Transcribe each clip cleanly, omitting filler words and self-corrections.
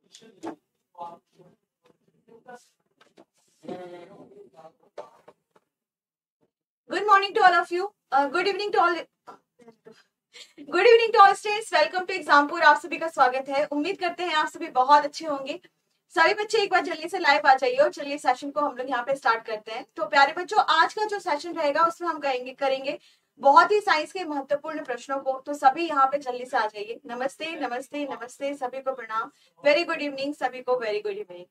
Good morning to all of you. Good evening to all. Good evening to all students, welcome to Exampur. आप सभी का स्वागत है। उम्मीद करते हैं आप सभी बहुत अच्छे होंगे। सभी बच्चे एक बार जल्दी से लाइव आ जाइए और चलिए सेशन को हम लोग यहाँ पे स्टार्ट करते हैं। तो प्यारे बच्चों, आज का जो सेशन रहेगा उसमें हम करेंगे बहुत ही साइंस के महत्वपूर्ण प्रश्नों को। तो सभी यहाँ पे जल्दी से आ जाइए। नमस्ते नमस्ते नमस्ते, सभी को प्रणाम, वेरी गुड इवनिंग सभी को, वेरी गुड इवनिंग।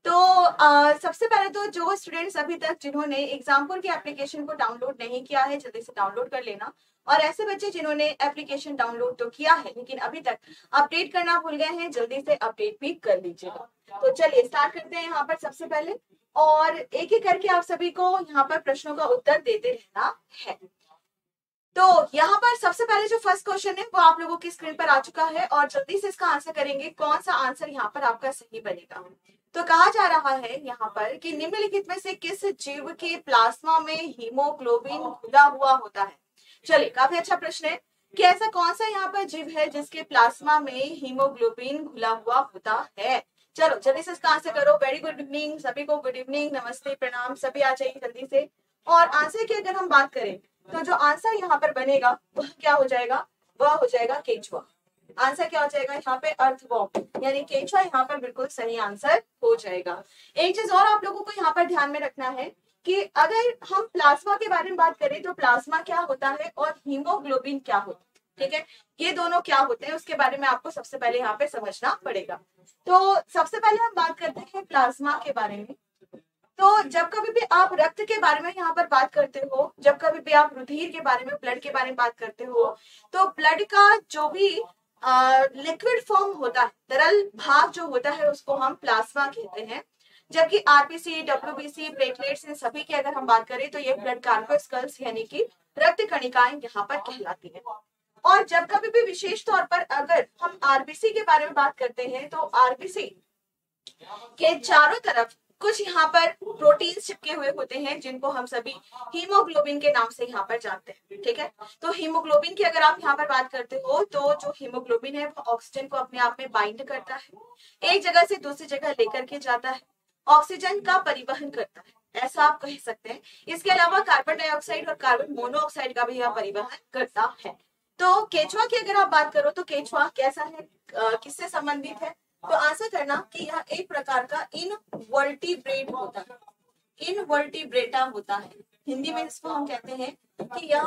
तो सबसे पहले तो जो स्टूडेंट्स अभी तक जिन्होंने एग्जामपुर की एप्लीकेशन को डाउनलोड नहीं किया है, जल्दी से डाउनलोड कर लेना। और ऐसे बच्चे जिन्होंने एप्लीकेशन डाउनलोड तो किया है लेकिन अभी तक अपडेट करना भूल गए हैं, जल्दी से अपडेट भी कर लीजिएगा। तो चलिए स्टार्ट करते हैं यहाँ पर सबसे पहले, और एक एक करके आप सभी को यहाँ पर प्रश्नों का उत्तर देते रहना है। तो यहाँ पर सबसे पहले जो फर्स्ट क्वेश्चन है वो आप लोगों की स्क्रीन पर आ चुका है और जल्दी से इसका आंसर करेंगे। कौन सा आंसर यहाँ पर आपका सही बनेगा? तो कहा जा रहा है यहाँ पर कि निम्नलिखित में से किस जीव के प्लाज्मा में हीमोग्लोबिन घुला हुआ होता है? चलिए, काफी अच्छा प्रश्न है कि ऐसा कौन सा यहाँ पर जीव है जिसके प्लाज्मा में हीमोग्लोबिन घुला हुआ होता है। चलो जल्दी से इसका आंसर करो। वेरी गुड इवनिंग सभी को, गुड इवनिंग, नमस्ते, प्रणाम, सभी आ जाइए जल्दी से। और आंसर की अगर हम बात करें तो जो आंसर यहाँ पर बनेगा वह क्या हो जाएगा? वह हो जाएगा केंचुआ। आंसर क्या हो जाएगा यहाँ पे? अर्थवॉर्म, यानी केंचुआ यहाँ पर बिल्कुल सही आंसर हो जाएगा। एक चीज और आप लोगों को यहाँ पर ध्यान में रखना है कि अगर हम प्लाज्मा के बारे में बात करें तो प्लाज्मा क्या होता है और हीमोग्लोबिन क्या होता है, ठीक है? ये दोनों क्या होते हैं उसके बारे में आपको सबसे पहले यहाँ पे समझना पड़ेगा। तो सबसे पहले हम बात करते हैं प्लाज्मा के बारे में। तो जब कभी भी आप रक्त के बारे में यहाँ पर बात करते हो, जब कभी भी आप रुधिर के बारे में, ब्लड के बारे में बात करते हो, तो ब्लड का जो भी लिक्विड फॉर्म होता है, तरल भाग जो होता है, उसको हम प्लाज्मा कहते हैं। जबकि आरबीसी, डब्ल्यूबीसी, प्लेटलेट्स, इन सभी की अगर हम बात करें तो ये ब्लड कार्पस्कल्स यानी कि रक्त कणिकाएं यहाँ पर कहलाती हैं। और जब कभी भी विशेष तौर पर अगर हम आरबीसी के बारे में बात करते हैं तो आरबीसी के चारों तरफ कुछ यहाँ पर प्रोटीन्स चिपके हुए होते हैं जिनको हम सभी हीमोग्लोबिन के नाम से यहाँ पर जानते हैं, ठीक है? तो हीमोग्लोबिन की अगर आप यहाँ पर बात करते हो तो जो हीमोग्लोबिन है वो ऑक्सीजन को अपने आप में बाइंड करता है, एक जगह से दूसरी जगह लेकर के जाता है, ऑक्सीजन का परिवहन करता है, ऐसा आप कह सकते हैं। इसके अलावा कार्बन डाइऑक्साइड और कार्बन मोनोऑक्साइड का भी यह परिवहन करता है। तो केंचुआ की अगर आप बात करो तो केंचुआ कैसा है, किससे संबंधित है? तो आंसर करना कि यह एक प्रकार का इनवर्टिब्रेट होता है, इनवर्टिब्रेटा होता है। हिंदी में इसको हम कहते हैं कि यह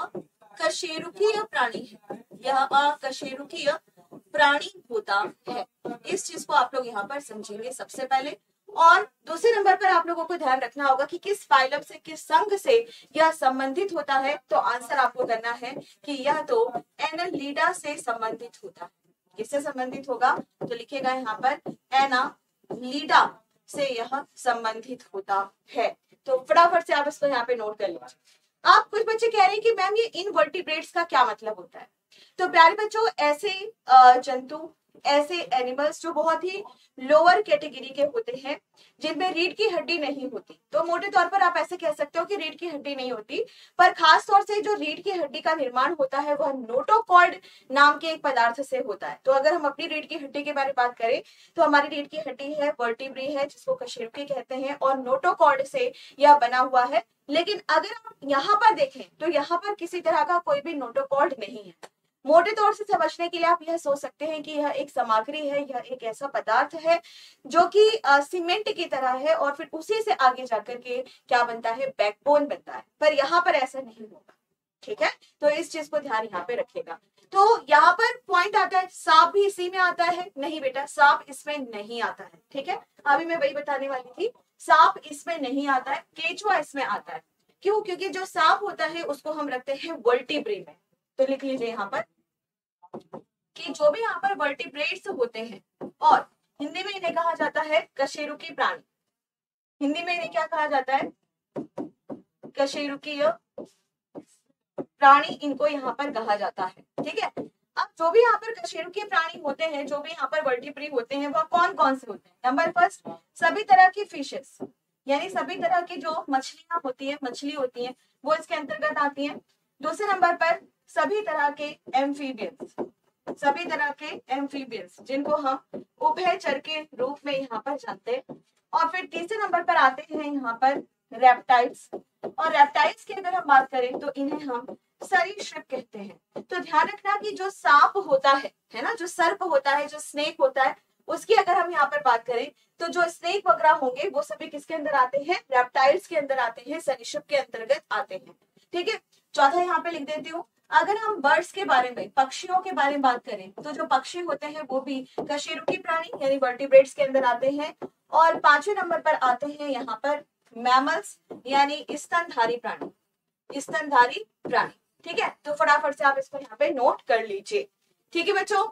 अकशेरुकीय प्राणी है, यह अकशेरुकीय प्राणी होता है। इस चीज को आप लोग यहाँ पर समझेंगे सबसे पहले। और दूसरे नंबर पर आप लोगों को ध्यान रखना होगा कि किस फाइलम से, किस संघ से यह संबंधित होता है। तो आंसर आपको करना है कि यह तो एनालिडा से संबंधित होता है। किससे संबंधित होगा? तो लिखेगा यहाँ पर एनालिडा से यह संबंधित होता है। तो फटाफट से आप इसको यहाँ पे नोट कर लीजिए। आप कुछ बच्चे कह रहे हैं कि मैम ये इनवर्टिब्रेट्स का क्या मतलब होता है? तो प्यारे बच्चों, ऐसे जंतु, ऐसे एनिमल्स जो बहुत ही लोअर कैटेगरी के होते हैं, जिनमें रीढ़ की हड्डी नहीं होती। तो मोटे तौर पर आप ऐसे कह सकते हो कि रीढ़ की हड्डी नहीं होती, पर खास तौर से जो रीढ़ की हड्डी का निर्माण होता है वह नोटोकॉर्ड नाम के एक पदार्थ से होता है। तो अगर हम अपनी रीढ़ की हड्डी के बारे में बात करें तो हमारी रीढ़ की हड्डी है, वर्टिब्री है, जिसको कशेरुकी कहते हैं, और नोटोकॉर्ड से यह बना हुआ है। लेकिन अगर आप यहाँ पर देखें तो यहाँ पर किसी तरह का कोई भी नोटोकॉर्ड नहीं है। मोटे तौर से समझने के लिए आप यह सोच सकते हैं कि यह एक सामग्री है, यह एक ऐसा पदार्थ है जो कि सीमेंट की तरह है और फिर उसी से आगे जाकर के क्या बनता है? बैकबोन बनता है। पर यहाँ पर ऐसा नहीं होगा, ठीक है? तो इस चीज को ध्यान यहाँ पे रखिएगा। तो यहाँ पर पॉइंट आता है, सांप भी इसी में आता है? नहीं बेटा, सांप इसमें नहीं आता है, ठीक है? अभी मैं वही बताने वाली थी, सांप इसमें नहीं आता है, केंचुआ इसमें आता है। क्यों? क्योंकि जो सांप होता है उसको हम रखते हैं वर्टिब्रे में। तो लिख लीजिए यहाँ पर कि जो भी यहाँ पर वर्टिब्रेट्स होते हैं, और हिंदी में इन्हें कहा जाता है कशेरुकी प्राणी। हिंदी में इन्हें क्या कहा जाता है? कशेरुकीय प्राणी इनको यहाँ पर कहा जाता है, ठीक है? अब जो भी यहाँ पर कशेरुकीय प्राणी होते हैं, जो भी यहाँ पर वर्टिब्री होते हैं, वह कौन कौन से होते हैं? नंबर फर्स्ट, सभी तरह की फिशेस, यानी सभी तरह की जो मछलियां होती है, मछली होती हैं, वो इसके अंतर्गत आती हैं। दूसरे नंबर पर सभी तरह के एम्फीबियंस, सभी तरह के एम्फीबियंस जिनको हम उभयचर के रूप में यहाँ पर जानते हैं। और फिर तीसरे नंबर पर आते हैं यहाँ पर रेप्टाइल्स। और रेप्टाइल्स की अगर हम बात करें तो इन्हें हम सरीसृप कहते हैं। तो ध्यान रखना कि जो सांप होता है ना, जो सर्प होता है, जो स्नेक होता है, उसकी अगर हम यहाँ पर बात करें तो जो स्नेक वगैरह होंगे वो सभी किसके अंदर आते हैं, रेप्टाइल्स के अंदर आते हैं, सरीसृप के अंतर्गत आते हैं। ठीक है, चौथा यहाँ पे लिख देती हूँ। अगर हम बर्ड्स के बारे में, पक्षियों के बारे में बात करें तो जो पक्षी होते हैं वो भी कशेरुकी प्राणी यानी वर्टिब्रेट्स के अंदर आते हैं। और पांचवें नंबर पर आते हैं यहाँ पर मैमल्स यानी स्तनधारी प्राणी, स्तनधारी प्राणी। ठीक है, तो फटाफट से आप इसको यहाँ पे नोट कर लीजिए। ठीक है बच्चों,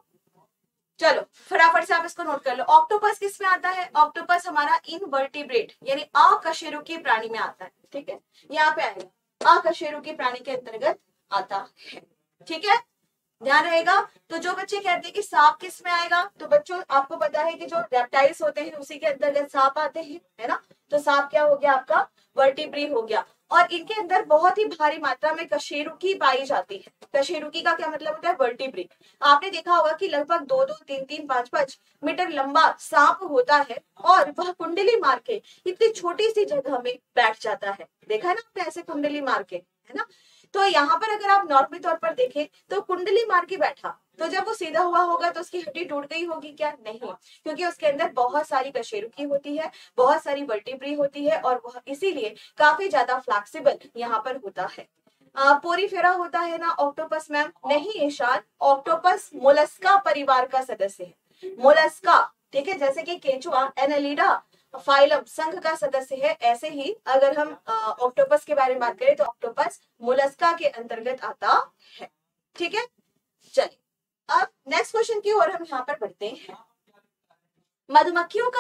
चलो फटाफट से आप इसको नोट कर लो। ऑक्टोपस किस में आता है, ऑक्टोपस हमारा इनवर्टिब्रेट यानी अकशेरुकी प्राणी में आता है। ठीक है, यहाँ पे आएगा अकशेरुकी प्राणी के अंतर्गत आता है। ठीक है, ध्यान रहेगा। तो जो बच्चे कहते हैं कि सांप किस में आएगा, तो बच्चों आपको पता है कि जो रेप्टाइल्स होते हैं उसी के अंतर्गत सांप आते हैं, है ना। तो सांप क्या हो गया आपका, वर्टिब्री हो गया। और इनके अंदर बहुत ही भारी मात्रा में कशेरुकी पाई जाती है। कशेरुकी का क्या मतलब होता है, वर्टिब्री। आपने देखा होगा कि लगभग 2-2, 3-3, 5-5 मीटर लंबा सांप होता है और वह कुंडली मार के इतनी छोटी सी जगह में बैठ जाता है। देखा है ना आपने ऐसे कुंडली मार के, है ना। तो यहाँ पर अगर आप नॉर्मल तौर पर देखें तो कुंडली मार के बैठा, तो जब वो सीधा हुआ होगा तो उसकी हड्डी टूट गई होगी क्या, नहीं, क्योंकि उसके अंदर बहुत सारी कशेरुकी होती है, बहुत सारी वर्टिब्री होती है और वह इसीलिए काफी ज्यादा फ्लेक्सिबल यहाँ पर होता है। पोरीफेरा होता है ना ऑक्टोपस मैम, नहीं ईशान, ऑक्टोपस मोलस्का परिवार का सदस्य है, मोलस्का। ठीक है, जैसे कि केंचुआ एनालिडा फाइलम संघ का सदस्य है, ऐसे ही अगर हम ऑक्टोपस के बारे में बात करें तो ऑक्टोपस मोलस्का के अंतर्गत आता है। ठीक है, चलिए अब नेक्स्ट क्वेश्चन की ओर हम यहाँ पर बढ़ते हैं। मधुमक्खियों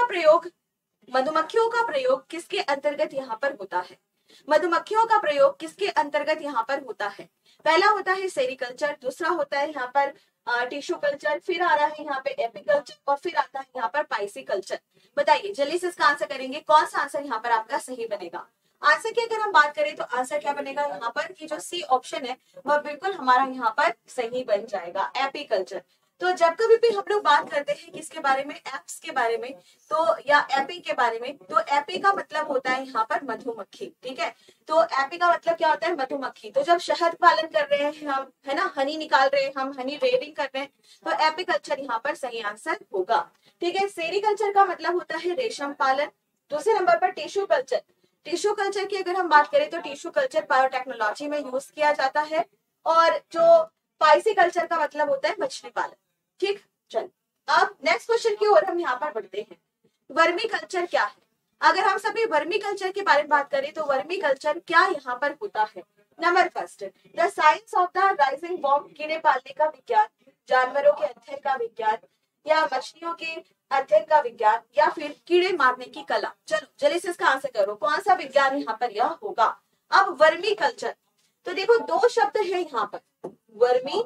का प्रयोग किसके अंतर्गत यहाँ पर होता है, मधुमक्खियों का प्रयोग किसके अंतर्गत यहाँ पर होता है। पहला होता है सेरिकल्चर, दूसरा होता है यहाँ पर टिश्यू कल्चर, फिर आ रहा है यहाँ पे एपिकल्चर और फिर आता है यहाँ पर पाइसिकल्चर। बताइए जल्दी से इसका आंसर करेंगे, कौन सा आंसर यहाँ पर आपका सही बनेगा। आंसर की अगर हम बात करें तो आंसर क्या बनेगा यहाँ पर कि जो सी ऑप्शन है वह बिल्कुल हमारा यहाँ पर सही बन जाएगा, एपिकल्चर। तो जब कभी भी हम लोग बात करते हैं किसके बारे में, एप्स के बारे में, तो या एपी के बारे में, तो एपी का मतलब होता है यहाँ पर मधुमक्खी। ठीक है, तो एपी का मतलब क्या होता है, मधुमक्खी। तो जब शहद पालन कर रहे हैं हम, है ना, हनी निकाल रहे हैं हम, हनी रेयरिंग कर रहे हैं, तो एपीकल्चर यहाँ पर सही आंसर होगा। ठीक है, सेरिकल्चर का मतलब होता है रेशम पालन। दूसरे नंबर पर टिश्यू कल्चर, टिश्यू कल्चर की अगर हम बात करें तो टिश्यू कल्चर बायोटेक्नोलॉजी में यूज किया जाता है। और जो पाइसिकल्चर का मतलब होता है मछली पालन। ठीक, चल अब नेक्स्ट क्वेश्चन की ओर हम यहाँ पर बढ़ते हैं। वर्मी कल्चर क्या है, अगर हम सभी वर्मी कल्चर के बारे में बात करें तो वर्मी कल्चर क्या यहाँ पर होता है। Number first, the science of the rising worm, कीड़े पालने का विज्ञान, जानवरों के अध्ययन का विज्ञान, या मछलियों के अध्ययन का विज्ञान, या फिर कीड़े मारने की कला। चलो जल्दी से इसका आंसर करो, कौन सा विज्ञान यहाँ पर यह होगा। अब वर्मी कल्चर, तो देखो दो शब्द है यहाँ पर, वर्मी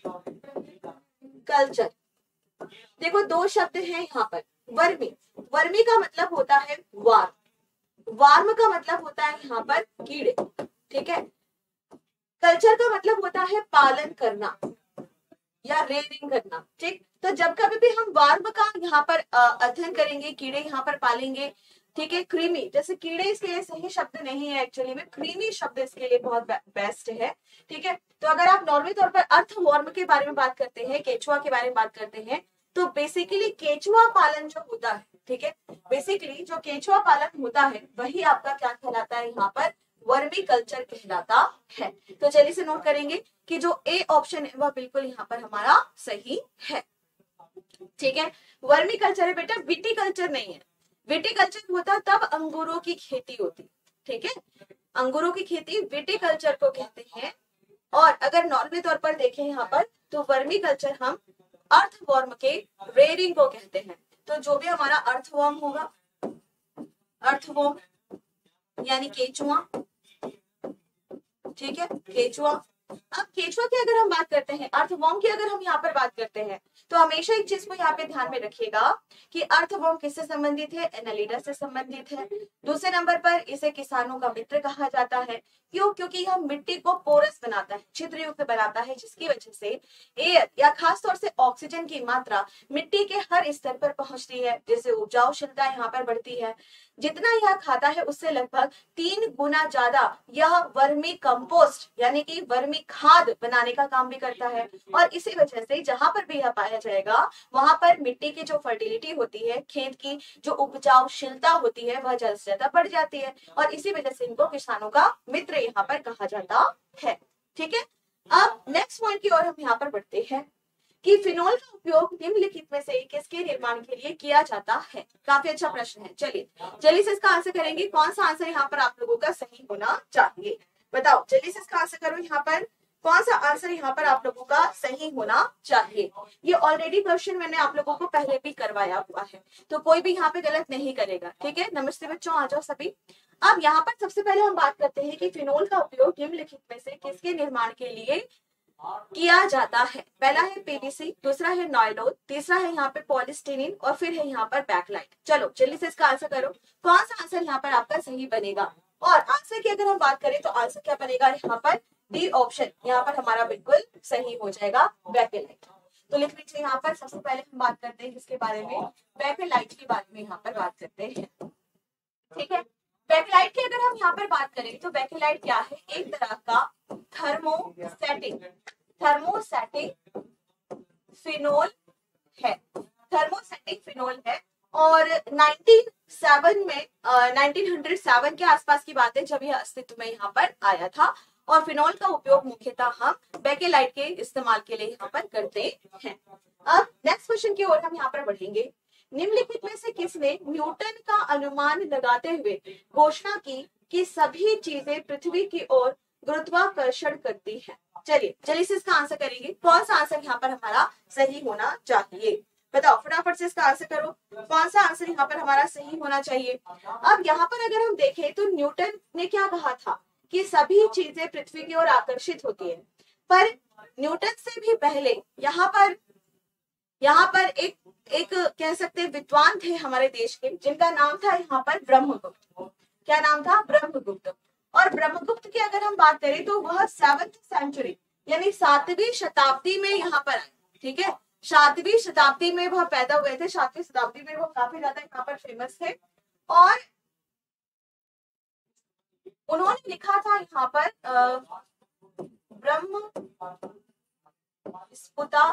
कल्चर, देखो दो शब्द हैं यहाँ पर। वर्मी, वर्मी का मतलब होता है वार्म, वार्म का मतलब होता है यहाँ पर कीड़े। ठीक है, कल्चर का मतलब होता है पालन करना या रेयरिंग करना। ठीक, तो जब कभी भी हम वार्म का यहाँ पर अध्ययन करेंगे, कीड़े यहाँ पर पालेंगे। ठीक है, क्रीमी, जैसे कीड़े इसके लिए सही शब्द नहीं है एक्चुअली में, क्रीमी शब्द इसके लिए बहुत बेस्ट है। ठीक है, तो अगर आप नॉर्मल तौर पर अर्थवॉर्म के बारे में बात करते हैं, केचुआ के बारे में बात करते हैं, तो बेसिकली केचुआ पालन जो होता है, ठीक है, बेसिकली जो केचुआ पालन होता है वही आपका क्या कहलाता है यहाँ पर, वर्मी कल्चर कहलाता है। तो चलिए से नोट करेंगे कि जो ए ऑप्शन है वह बिल्कुल यहाँ पर हमारा सही है। ठीक है, वर्मी कल्चर है बेटा, विटीकल्चर नहीं है। विटीकल्चर होता तब अंगूरों की खेती होती। ठीक है, अंगूरों की खेती विटीकल्चर को कहते हैं। और अगर नॉर्मल तौर पर देखें यहाँ पर तो वर्मी कल्चर हम अर्थवॉर्म के रेयरिंग को कहते हैं। तो जो भी हमारा अर्थवॉर्म होगा, अर्थवॉर्म यानी केचुआ, ठीक है, केचुआ अब केचुआ की अगर हम बात करते हैं, अर्थवर्म की अगर हम यहाँ पर बात करते हैं, तो हमेशा एक चीज को यहाँ पे ध्यान में रखिएगा कि अर्थवर्म किससे संबंधित है, एनालिडा से संबंधित है। दूसरे नंबर पर इसे किसानों का मित्र कहा जाता है। क्यों? क्योंकि यह मिट्टी को पोरस बनाता है, छिद्रयुक्त बनाता है, जिसकी वजह से एयर या खास तौर से ऑक्सीजन की मात्रा मिट्टी के हर स्तर पर पहुंचती है, जिससे उपजाऊशीलता यहाँ पर बढ़ती है। जितना यह खाता है उससे लगभग 3 गुना ज्यादा यह वर्मी कंपोस्ट यानी कि वर्मी खाद बनाने का काम भी करता है। और इसी वजह से जहां पर भी यह पाया जाएगा वहां पर मिट्टी की जो फर्टिलिटी होती है, खेत की जो उपजाऊशीलता होती है, वह ज्यादा से ज्यादा बढ़ जाती है। और इसी वजह से इनको किसानों का मित्र यहाँ पर कहा जाता है। ठीक है, अब नेक्स्ट पॉइंट की ओर हम यहाँ पर बढ़ते हैं कि फिनोल का उपयोग निम्नलिखित में से किसके निर्माण के लिए किया जाता है। काफी अच्छा प्रश्न है, चलिए जल्दी से इसका आंसर करेंगे। कौन सा आंसर यहाँ पर आप लोगों का सही होना चाहिए, बताओ जल्दी से इसका आंसर करो। यहाँ पर कौन सा आंसर यहाँ पर आप लोगों का सही होना चाहिए। ये ऑलरेडी क्वेश्चन मैंने आप लोगों को पहले भी करवाया हुआ है, तो कोई भी यहाँ पे गलत नहीं करेगा। ठीक है, नमस्ते बच्चों, आ जाओ सभी। अब यहाँ पर सबसे पहले हम बात करते हैं कि फिनोल का उपयोग निम्नलिखित में से किसके निर्माण के लिए किया जाता है। पहला है पीवीसी, दूसरा है नायलॉन, तीसरा है यहाँ पे पॉलिस्टीरीन और फिर है यहाँ पर बैकलाइट। चलो जल्दी से इसका आंसर करो, कौन सा आंसर यहाँ पर आपका सही बनेगा। और आंसर की अगर हम बात करें तो आंसर क्या बनेगा यहाँ पर, डी ऑप्शन यहाँ पर हमारा बिल्कुल सही हो जाएगा, बैकलाइट। तो लिख लीजिए यहाँ पर सबसे पहले हम बात करते हैं किसके बारे में, बैकलाइट के बारे में यहाँ पर बात करते हैं। ठीक है, बैकलाइट की अगर हम यहाँ पर बात करें तो बैकलाइट क्या है, एक तरह का थर्मोसेटिंग फिनोल है, थर्मोसेटिक फिनोल है। और 1907 के आसपास की बात है जब यह अस्तित्व में यहाँ पर आया था। और फिनोल का उपयोग मुख्यतः हम बैकेलाइट के इस्तेमाल के लिए यहाँ पर करते हैं। अब नेक्स्ट क्वेश्चन की ओर हम यहाँ पर बढ़ेंगे। निम्नलिखित में से किसने न्यूटन का अनुमान लगाते हुए घोषणा की कि सभी चीजें पृथ्वी की ओर गुरुत्वाकर्षण करती है। चलिए जल्दी से इसका आंसर करेंगे, कौन सा आंसर यहाँ पर हमारा सही होना चाहिए, बताओ फटाफट से इसका आंसर करो, कौन सा आंसर यहाँ पर हमारा सही होना चाहिए। अब यहाँ पर अगर हम देखें तो न्यूटन ने क्या कहा था कि सभी चीजें पृथ्वी की ओर आकर्षित होती है। पर न्यूटन से भी पहले यहाँ पर एक कह सकते हैं विद्वान थे हमारे देश के, जिनका नाम था यहाँ पर ब्रह्मगुप्त। क्या नाम था? ब्रह्मगुप्त। और ब्रह्मगुप्त की अगर हम बात करें तो वह 7th सेंचुरी यानी 7वीं शताब्दी में यहाँ पर आए। ठीक है, 7वीं शताब्दी में वह पैदा हुए थे, 7वीं शताब्दी में वह काफी ज्यादा यहाँ पर फेमस थे। और उन्होंने लिखा था यहाँ पर ब्रह्म स्फुटा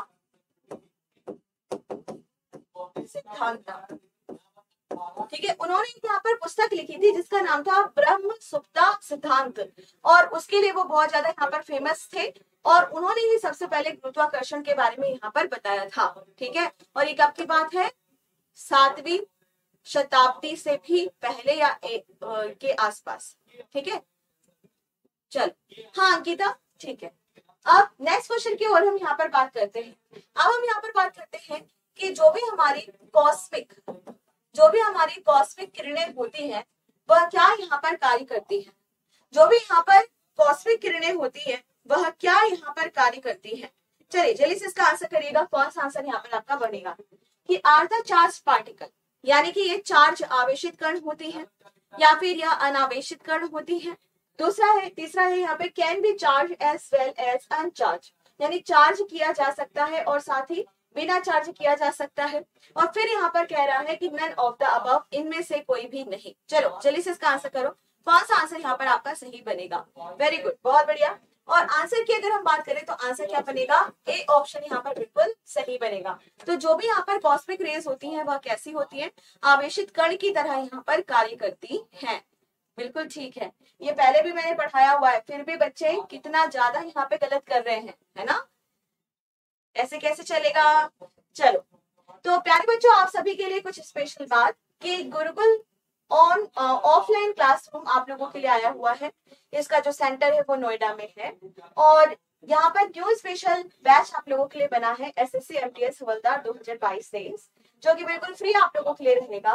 सिद्धांत। ठीक है, उन्होंने यहाँ पर पुस्तक लिखी थी जिसका नाम था ब्रह्म सुप्ता सिद्धांत। और उसके लिए वो बहुत ज्यादा यहाँ पर फेमस थे और उन्होंने ही सबसे पहले गुरुत्वाकर्षण के बारे में यहाँ पर बताया था। ठीक है, और ये कब की बात है? 7वीं शताब्दी से भी पहले या के आसपास। ठीक है, चल हाँ अंकिता, ठीक है। अब नेक्स्ट क्वेश्चन की ओर हम यहाँ पर बात करते हैं। अब हम यहाँ पर बात करते हैं कि जो भी हमारी कॉस्मिक किरणें होती हैं वह क्या यहाँ पर कार्य करती है। जो भी यहाँ पर कॉस्मिक किरणें होती है वह क्या यहाँ पर कार्य करती है। चलिए जल्दी से इसका आंसर करिएगा, कौन सा आंसर यहाँ पर आपका बनेगा कि आर द चार्ज पार्टिकल, यानी कि ये चार्ज आवेशित कण होती है या फिर यह अनावेशित कण होती है। तीसरा है यहाँ पे can be charge as well as uncharge, यानी चार्ज किया जा सकता है और साथ ही बिना चार्ज किया जा सकता है। और फिर यहाँ पर कह रहा है कि नन ऑफ द अबव, इनमें से कोई भी नहीं। चलो जल्दी से इसका आंसर करो, कौन सा आंसर यहाँ पर आपका सही बनेगा। वेरी गुड, बहुत बढ़िया। और आंसर की अगर हम बात करें तो आंसर क्या बनेगा? ए ऑप्शन यहाँ पर बिल्कुल सही बनेगा। तो जो भी यहाँ पर कॉस्मिक रेज होती हैं वह कैसी होती है? आवेशित कण की तरह यहाँ पर कार्य करती हैं। बिल्कुल ठीक है, ये पहले भी मैंने पढ़ाया हुआ है, फिर भी बच्चे कितना ज्यादा यहाँ पे गलत कर रहे हैं, है ना? ऐसे कैसे चलेगा। चलो तो प्यारे बच्चों, आप सभी के लिए कुछ स्पेशल बात कि गुरुकुल ऑफलाइन क्लासरूम आप लोगों के लिए आया हुआ है। इसका जो सेंटर है वो नोएडा में है और यहाँ पर न्यू स्पेशल बैच आप लोगों के लिए बना है SSC MTS हवलदार 2022-23, जो कि बिल्कुल फ्री आप लोगों के लिए रहेगा।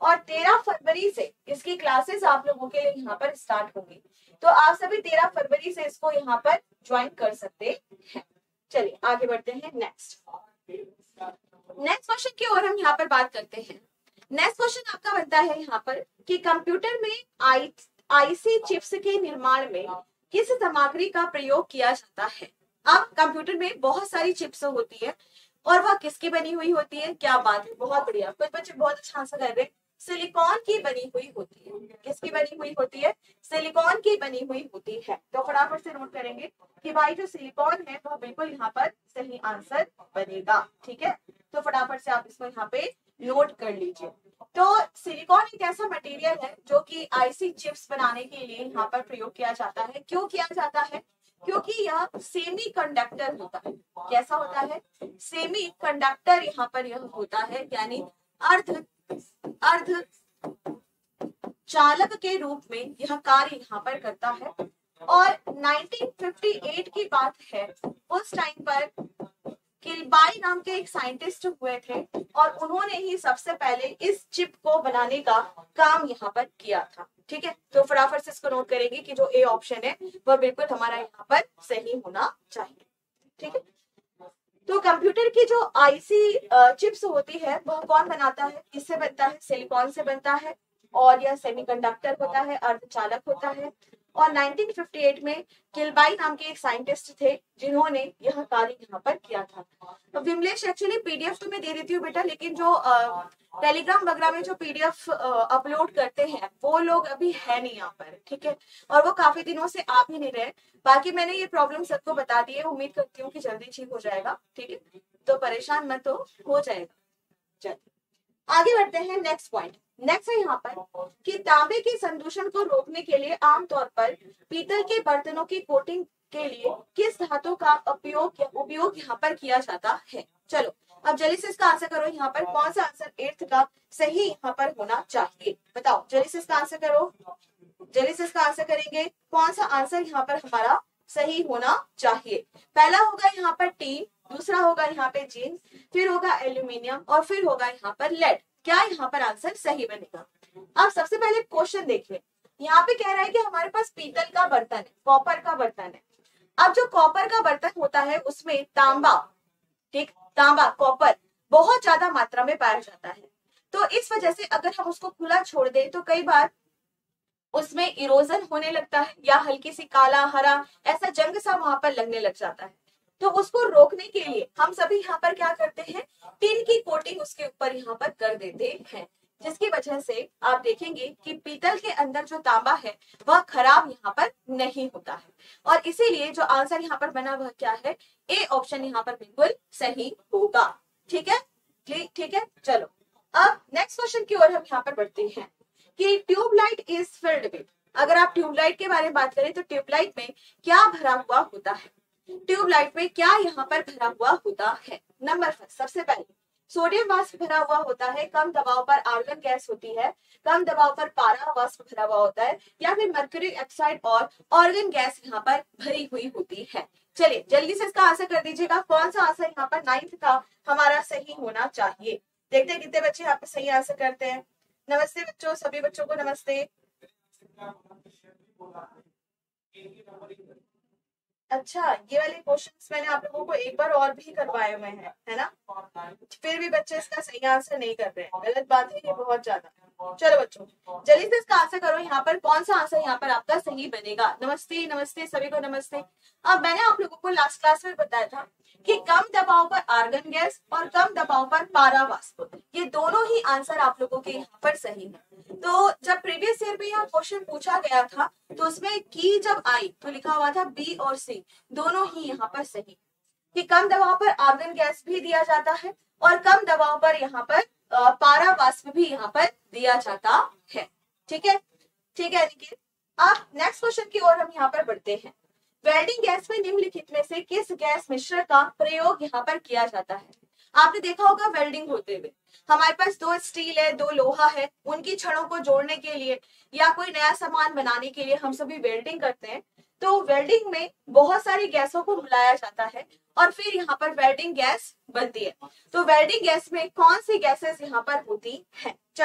और 13 फरवरी से इसकी क्लासेस आप लोगों के लिए यहाँ पर स्टार्ट होंगी। तो आप सभी 13 फरवरी से इसको यहाँ पर ज्वाइन कर सकते हैं। चलिए आगे बढ़ते हैं नेक्स्ट क्वेश्चन की ओर हम यहाँ पर बात करते हैं। नेक्स्ट क्वेश्चन आपका बनता है यहाँ पर कि कंप्यूटर में आईसी चिप्स के निर्माण में किस सामग्री का प्रयोग किया जाता है। अब कंप्यूटर में बहुत सारी चिप्स होती है और वह किसकी बनी हुई होती है। क्या बात है, बहुत बढ़िया, कुछ बच्चे बहुत अच्छा आंसर कर रहे हैं। सिलिकॉन की बनी हुई होती है। किसकी बनी हुई होती है? सिलिकॉन की बनी हुई होती है। तो फटाफट से नोट करेंगे कि भाई जो सिलिकॉन है वह बिल्कुल यहाँ पर सही आंसर बनेगा। ठीक है, तो फटाफट से आप इसको यहाँ पे नोट कर लीजिए। तो सिलिकॉन एक ऐसा मटेरियल है जो कि आईसी चिप्स बनाने के लिए यहाँ पर प्रयोग किया जाता है। क्यों किया जाता है? क्योंकि यह सेमी कंडक्टर होता है। कैसा होता है? सेमी कंडक्टर यहाँ पर यह होता है, यानी अर्ध चालक के रूप में यह कार्य यहाँ पर करता है। और 1958 की बात है, उस टाइम पर किलबाई नाम के एक साइंटिस्ट हुए थे और उन्होंने ही सबसे पहले इस चिप को बनाने का काम यहाँ पर किया था। ठीक है, तो फटाफट से इसको नोट करेंगे कि जो ए ऑप्शन है वह बिल्कुल हमारा यहाँ पर सही होना चाहिए। ठीक है, तो कंप्यूटर की जो आईसी चिप्स होती है वह कौन बनाता है? किससे बनता है? सिलिकॉन से बनता है और यह सेमीकंडक्टर होता है, अर्धचालक होता है। और 1958 में किलबाई नाम के एक साइंटिस्ट थे जिन्होंने यह कार्य यहाँ पर किया था। तो विमलेश एक्चुअली पीडीएफ तो मैं दे देती हूँ बेटा, लेकिन जो टेलीग्राम वगैरह में जो पीडीएफ अपलोड करते हैं वो लोग अभी है नहीं यहाँ पर। ठीक है, और वो काफी दिनों से आ भी नहीं रहे। बाकी मैंने ये प्रॉब्लम सबको बता दी है, उम्मीद करती हूँ कि जल्दी ठीक हो जाएगा। ठीक है, तो परेशान मत हो जाएगा। चलिए आगे बढ़ते हैं। नेक्स्ट पॉइंट नेक्स्ट है यहाँ पर कि तांबे के संदूषण को रोकने के लिए आमतौर पर पीतल के बर्तनों की कोटिंग के लिए किस धातु का उपयोग यहाँ पर किया जाता है। चलो अब जल्दी से इसका आंसर करो। यहाँ पर कौन सा आंसर 8th का सही यहाँ पर होना चाहिए? बताओ, जल्दी से इसका आंसर करो। जल्दी से इसका आंसर करेंगे, कौन सा आंसर यहाँ पर हमारा सही होना चाहिए? पहला होगा यहाँ पर टीन, दूसरा होगा यहाँ पे जिंक, फिर होगा एल्यूमिनियम और फिर होगा यहाँ पर लेड। क्या यहाँ पर आंसर सही बनेगा? अब सबसे पहले क्वेश्चन देखिए, यहाँ पे कह रहा है कि हमारे पास पीतल का बर्तन है, कॉपर का बर्तन है। अब जो कॉपर का बर्तन होता है उसमें तांबा, ठीक, तांबा कॉपर बहुत ज्यादा मात्रा में पाया जाता है। तो इस वजह से अगर हम उसको खुला छोड़ दें तो कई बार उसमें इरोजन होने लगता है या हल्की सी काला हरा ऐसा जंग सा वहां पर लगने लग जाता है। तो उसको रोकने के लिए हम सभी यहाँ पर क्या करते हैं? टिन की कोटिंग उसके ऊपर यहाँ पर कर देते हैं, जिसकी वजह से आप देखेंगे कि पीतल के अंदर जो तांबा है वह खराब यहाँ पर नहीं होता है। और इसीलिए जो आंसर यहाँ पर बना वह क्या है? ए ऑप्शन यहाँ पर बिल्कुल सही होगा। ठीक है, ठीक है। चलो अब नेक्स्ट क्वेश्चन की ओर हम यहाँ पर बढ़ते हैं कि ट्यूबलाइट इज फिल्ड विद। अगर आप ट्यूबलाइट के बारे में बात करें तो ट्यूबलाइट में क्या भरा हुआ होता है? ट्यूबलाइट में क्या यहाँ पर भरा हुआ होता है? नंबर फर्स्ट, सबसे पहले सोडियम वाष्प भरा हुआ होता है, कम दबाव पर आर्गन गैस होती है, कम दबाव पर पारा वाष्प भरा हुआ होता है, या फिर मर्क्यूरी ऑक्साइड और आर्गन गैस यहाँ पर भरी हुई होती है। चलिए जल्दी से इसका आंसर कर दीजिएगा, कौन सा आंसर यहाँ पर 9th का हमारा सही होना चाहिए। देखते हैं कितने बच्चे यहाँ पे सही आंसर करते हैं। नमस्ते बच्चों, सभी बच्चों को नमस्ते। अच्छा, ये वाले क्वेश्चंस मैंने आप लोगों को एक बार और भी करवाए हुए हैं, है ना? फिर भी बच्चे इसका सही आंसर नहीं कर रहे हैं, गलत बात है ये बहुत ज्यादा। चलो बच्चों जल्दी से इसका आंसर करो, यहाँ पर कौन सा आंसर यहाँ पर आपका सही बनेगा। नमस्ते नमस्ते सभी को नमस्ते। अब मैंने आप लोगों को लास्ट क्लास में बताया था कि कम दबाव पर आर्गन गैस और कम दबाव पर पारा वाष्प, ये दोनों ही आंसर आप लोगों के यहाँ पर सही है। तो जब प्रीवियस ईयर में यह क्वेश्चन पूछा गया था तो उसमें की जब आई तो लिखा हुआ था बी और सी दोनों ही यहाँ पर सही, कि कम दबाव पर आर्गन गैस भी दिया जाता है और कम दबाव पर यहाँ पर पारा वाष्प भी यहाँ पर दिया जाता है। ठीक है, ठीक है। देखिए अब नेक्स्ट क्वेश्चन की ओर हम यहाँ पर बढ़ते हैं। वेल्डिंग गैस में निम्नलिखित में से किस गैस मिश्रण का प्रयोग यहाँ पर किया जाता है? आपने देखा होगा वेल्डिंग होते हुए हमारे पास दो स्टील है, दो लोहा है, उनकी छड़ों को जोड़ने के लिए या कोई नया सामान बनाने के लिए हम सभी वेल्डिंग करते हैं। तो वेल्डिंग में बहुत सारी गैसों को मिलाया जाता है और फिर यहाँ पर वेल्डिंग गैस बनती है। तो वेल्डिंग गैस में कौन सी गैसेस यहाँ पर होती है? चलो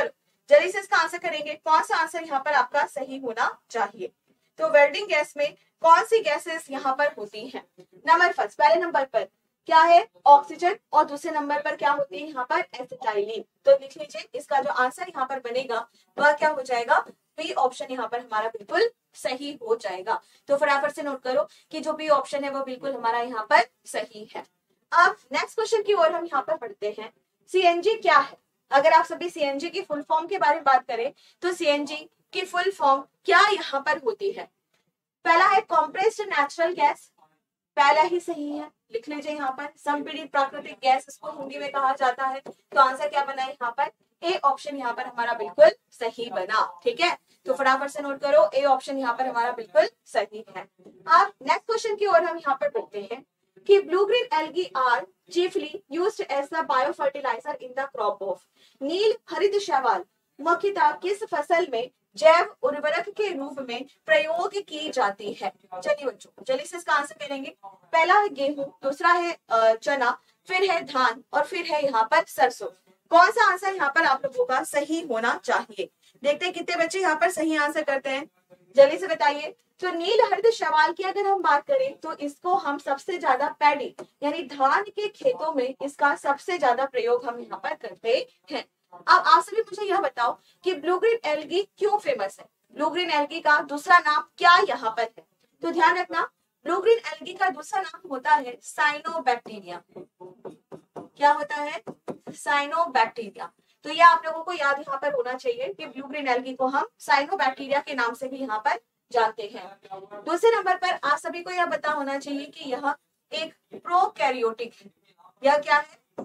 जल्दी से इसका आंसर करेंगे, कौन सा आंसर यहाँ पर आपका सही होना चाहिए। तो वेल्डिंग गैस में कौन सी गैसेस यहाँ पर होती हैं? नंबर फर्स्ट, पहले नंबर पर क्या है? ऑक्सीजन, और दूसरे नंबर पर क्या होती है यहाँ पर? एसिटाइलिन। तो लिख लीजिए, इसका जो आंसर यहाँ पर बनेगा वह क्या हो जाएगा? बी ऑप्शन यहाँ पर हमारा बिल्कुल सही हो जाएगा। तो फटाफट से नोट करो कि जो बी ऑप्शन है वो बिल्कुल हमारा यहाँ पर सही है। अब नेक्स्ट क्वेश्चन की ओर हम यहाँ पर पढ़ते हैं। सीएनजी क्या है? अगर आप सभी सीएनजी की फुल फॉर्म के बारे में बात करें तो सीएनजी की फुल फॉर्म क्या यहाँ पर होती है? पहला है कॉम्प्रेस्ड नेचुरल गैस, पहला ही सही है, लिख लीजिए यहाँ पर। संपीड़ित प्राकृतिक गैस इसको हिंदी में कहा जाता है। तो आंसर क्या बना है यहाँ पर? ए ऑप्शन यहाँ पर हमारा बिल्कुल सही बना। ठीक है, तो फटाफट से नोट करो, ए ऑप्शन यहाँ पर हमारा बिल्कुल सही है। अब नेक्स्ट क्वेश्चन की ओर हम यहाँ पर बढ़ते हैं कि blue green algae are chiefly used as the biofertilizer in the crop of। नील हरित शैवाल मुख्यतः किस फसल में जैव उर्वरक के रूप में प्रयोग की जाती है? चलिए बच्चों, जल्दी से इसका आंसर करेंगे। पहला है गेहूं, दूसरा है चना, फिर है धान और फिर है यहाँ पर सरसों। कौन सा आंसर यहाँ पर आप लोगों का सही होना चाहिए? देखते हैं कितने बच्चे यहाँ पर सही आंसर करते हैं, जल्दी से बताइए। तो नील हरित शैवाल की अगर हम बात करें तो इसको हम सबसे ज्यादा पैडी यानी धान के खेतों में इसका सबसे ज्यादा प्रयोग हम यहाँ पर करते हैं। अब आप सभी मुझे यह बताओ कि ब्लू ग्रीन एल्गी क्यों फेमस है? ब्लू ग्रीन एल्गी का दूसरा नाम क्या यहाँ पर है? तो ध्यान रखना, ब्लू ग्रीन एल्गी का दूसरा नाम होता है साइनोबैक्टीरिया। क्या होता है? साइनोबैक्टीरिया। तो यह आप लोगों को याद यहाँ पर होना चाहिए कि ब्लू ग्रीन एल्गी को हम साइनोबैक्टीरिया के नाम से भी यहाँ पर जानते हैं। दूसरे नंबर पर आप सभी को यह पता होना चाहिए कि यह एक प्रोकैरियोटिक है। यह क्या है?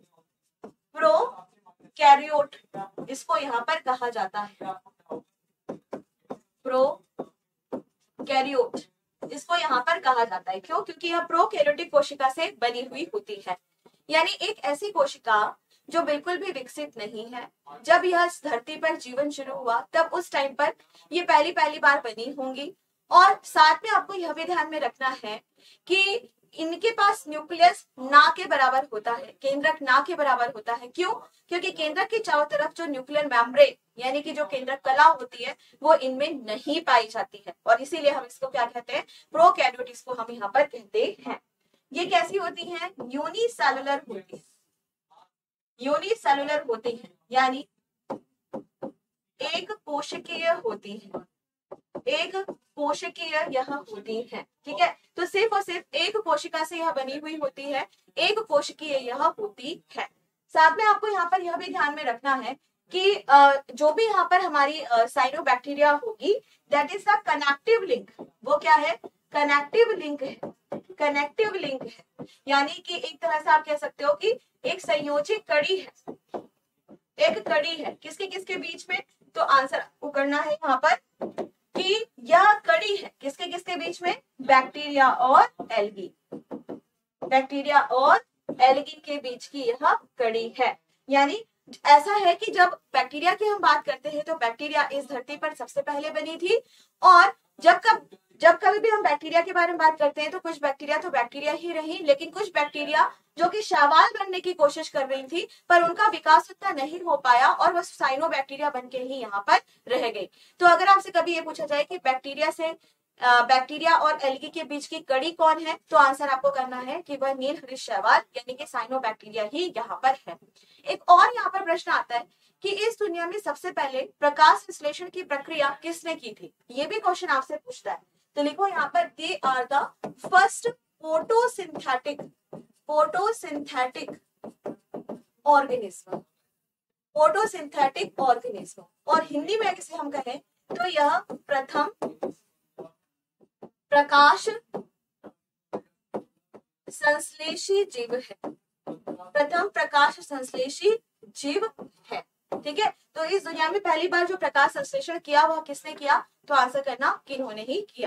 प्रोकैरियोट इसको यहाँ पर कहा जाता है। प्रोकैरियोट इसको यहाँ पर कहा जाता है। क्यों? क्योंकि यह प्रोकैरियोटिक कोशिका से बनी हुई होती है, यानी एक ऐसी कोशिका जो बिल्कुल भी विकसित नहीं है। जब यह इस धरती पर जीवन शुरू हुआ तब उस टाइम पर ये पहली बार बनी होंगी। और साथ में आपको यह भी ध्यान में रखना है कि इनके पास न्यूक्लियस ना के बराबर होता है, केंद्रक ना के बराबर होता है। क्यों? क्योंकि केंद्रक के चारों तरफ जो न्यूक्लियर मेम्ब्रेन यानी कि जो केंद्रक कला होती है वो इनमें नहीं पाई जाती है, और इसीलिए हम इसको क्या कहते हैं? प्रोकैरियोट इसको हम यहाँ पर कहते हैं। ये कैसी होती है? यूनिसेलुलर होती है। यूनिसेलुलर होती है यानी एक कोशिकीय होती है। एक कोशिकीय यह होती है। ठीक है, तो सिर्फ और सिर्फ एक कोशिका से यह बनी हुई होती है, एक कोशिकीय यह होती है। साथ में आपको यहाँ पर यह भी ध्यान में रखना है कि जो भी यहाँ पर हमारी साइनोबैक्टीरिया होगी that is the connective link. वो क्या है? कनेक्टिव लिंक है। कनेक्टिव लिंक है यानी कि एक तरह से आप कह सकते हो कि एक संयोजी कड़ी है। एक कड़ी है किसके किसके बीच में? तो आंसर आपको करना है यहाँ पर कि यह कड़ी है किसके किसके बीच में? बैक्टीरिया और एल्गी। बैक्टीरिया और एल्गी के बीच की यह कड़ी है। यानी ऐसा है कि जब बैक्टीरिया की हम बात करते हैं तो बैक्टीरिया इस धरती पर सबसे पहले बनी थी, और जब कभी भी हम बैक्टीरिया के बारे में बात करते हैं तो कुछ बैक्टीरिया तो बैक्टीरिया ही रही, लेकिन कुछ बैक्टीरिया जो कि शैवाल बनने की कोशिश कर रही थी पर उनका विकास उतना नहीं हो पाया और वह साइनोबैक्टीरिया बनके ही यहाँ पर रह गई। तो अगर आपसे कभी ये पूछा जाए कि बैक्टीरिया और एल्गी के बीच की कड़ी कौन है, तो आंसर आपको करना है कि वह नील हरित शैवाल यानी कि साइनोबैक्टीरिया ही यहाँ पर है। एक और यहाँ पर प्रश्न आता है कि इस दुनिया में सबसे पहले प्रकाश संश्लेषण की प्रक्रिया किसने की थी? ये भी क्वेश्चन आपसे पूछता है। तो लिखो यहाँ पर they are the first photosynthetic organism. Photosynthetic organism, और हिंदी में इसे हम कहें तो यह प्रथम प्रकाश संश्लेषी जीव है। प्रथम प्रकाश संश्लेषी जीव है। ठीक है, तो इस दुनिया में पहली बार जो प्रकाश संश्लेषण किया वह किसने किया? तो आंसर करना किन्होंने ही किया।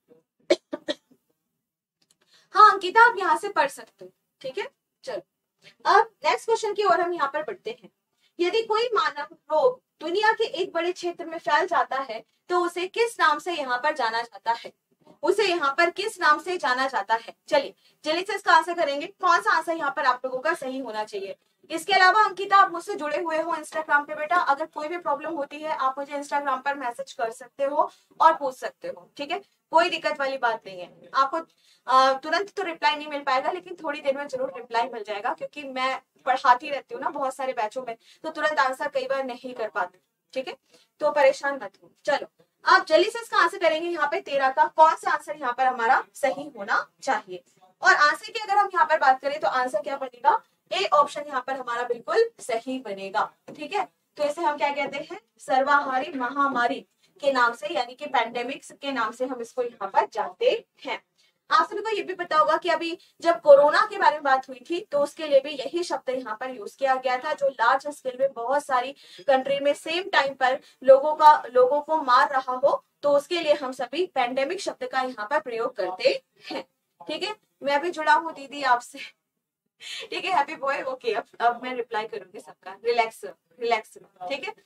हाँ अंकिता, आप यहाँ से पढ़ सकते हो। ठीक है, चलो अब नेक्स्ट क्वेश्चन की ओर हम यहाँ पर पढ़ते हैं। यदि कोई मानव रोग दुनिया के एक बड़े क्षेत्र में फैल जाता है तो उसे किस नाम से यहाँ पर जाना जाता है? उसे यहाँ पर किस नाम से जाना जाता है? चलिए जल्दी से इसका आंसर करेंगे। कौन सा आंसर यहाँ पर आप लोगों का सही होना चाहिए? इसके अलावा अंकिता, आप मुझसे जुड़े हुए हो इंस्टाग्राम पे बेटा, अगर कोई भी प्रॉब्लम होती है आप मुझे इंस्टाग्राम पर मैसेज कर सकते हो और पूछ सकते हो, ठीक है, कोई दिक्कत वाली बात नहीं है। आपको तुरंत तो रिप्लाई नहीं मिल पाएगा, लेकिन थोड़ी देर में जरूर रिप्लाई मिल जाएगा, क्योंकि मैं पढ़ाती रहती हूँ ना बहुत सारे बैचों में, तो तुरंत आंसर कई बार नहीं कर पाती, ठीक है, तो परेशान मत हो। चलो, आप जल्दी से इसका आंसर करेंगे यहाँ पे 13 का कौन सा आंसर यहाँ पर हमारा सही होना चाहिए। और आंसर की अगर हम यहाँ पर बात करें तो आंसर क्या बनेगा, ए ऑप्शन यहाँ पर हमारा बिल्कुल सही बनेगा, ठीक है। तो इसे हम क्या कहते हैं, सर्वाहारी महामारी के नाम से, यानी कि पैंडेमिक्स के नाम से हम इसको यहाँ पर जानते हैं। आप सभी को ये भी पता होगा कि अभी जब कोरोना के बारे में बात हुई थी तो उसके लिए भी यही शब्द यहाँ पर यूज किया गया था, जो लार्ज स्केल में बहुत सारी कंट्री में सेम टाइम पर लोगों को मार रहा हो, तो उसके लिए हम सभी पैंडेमिक शब्द का यहाँ पर प्रयोग करते हैं, ठीक है। मैं भी जुड़ा हूँ दीदी आपसे, ठीक है, हैप्पी बॉय, ओके। अब मैं रिप्लाई करूंगी सबका, रिलैक्स रिलैक्स, ठीक है।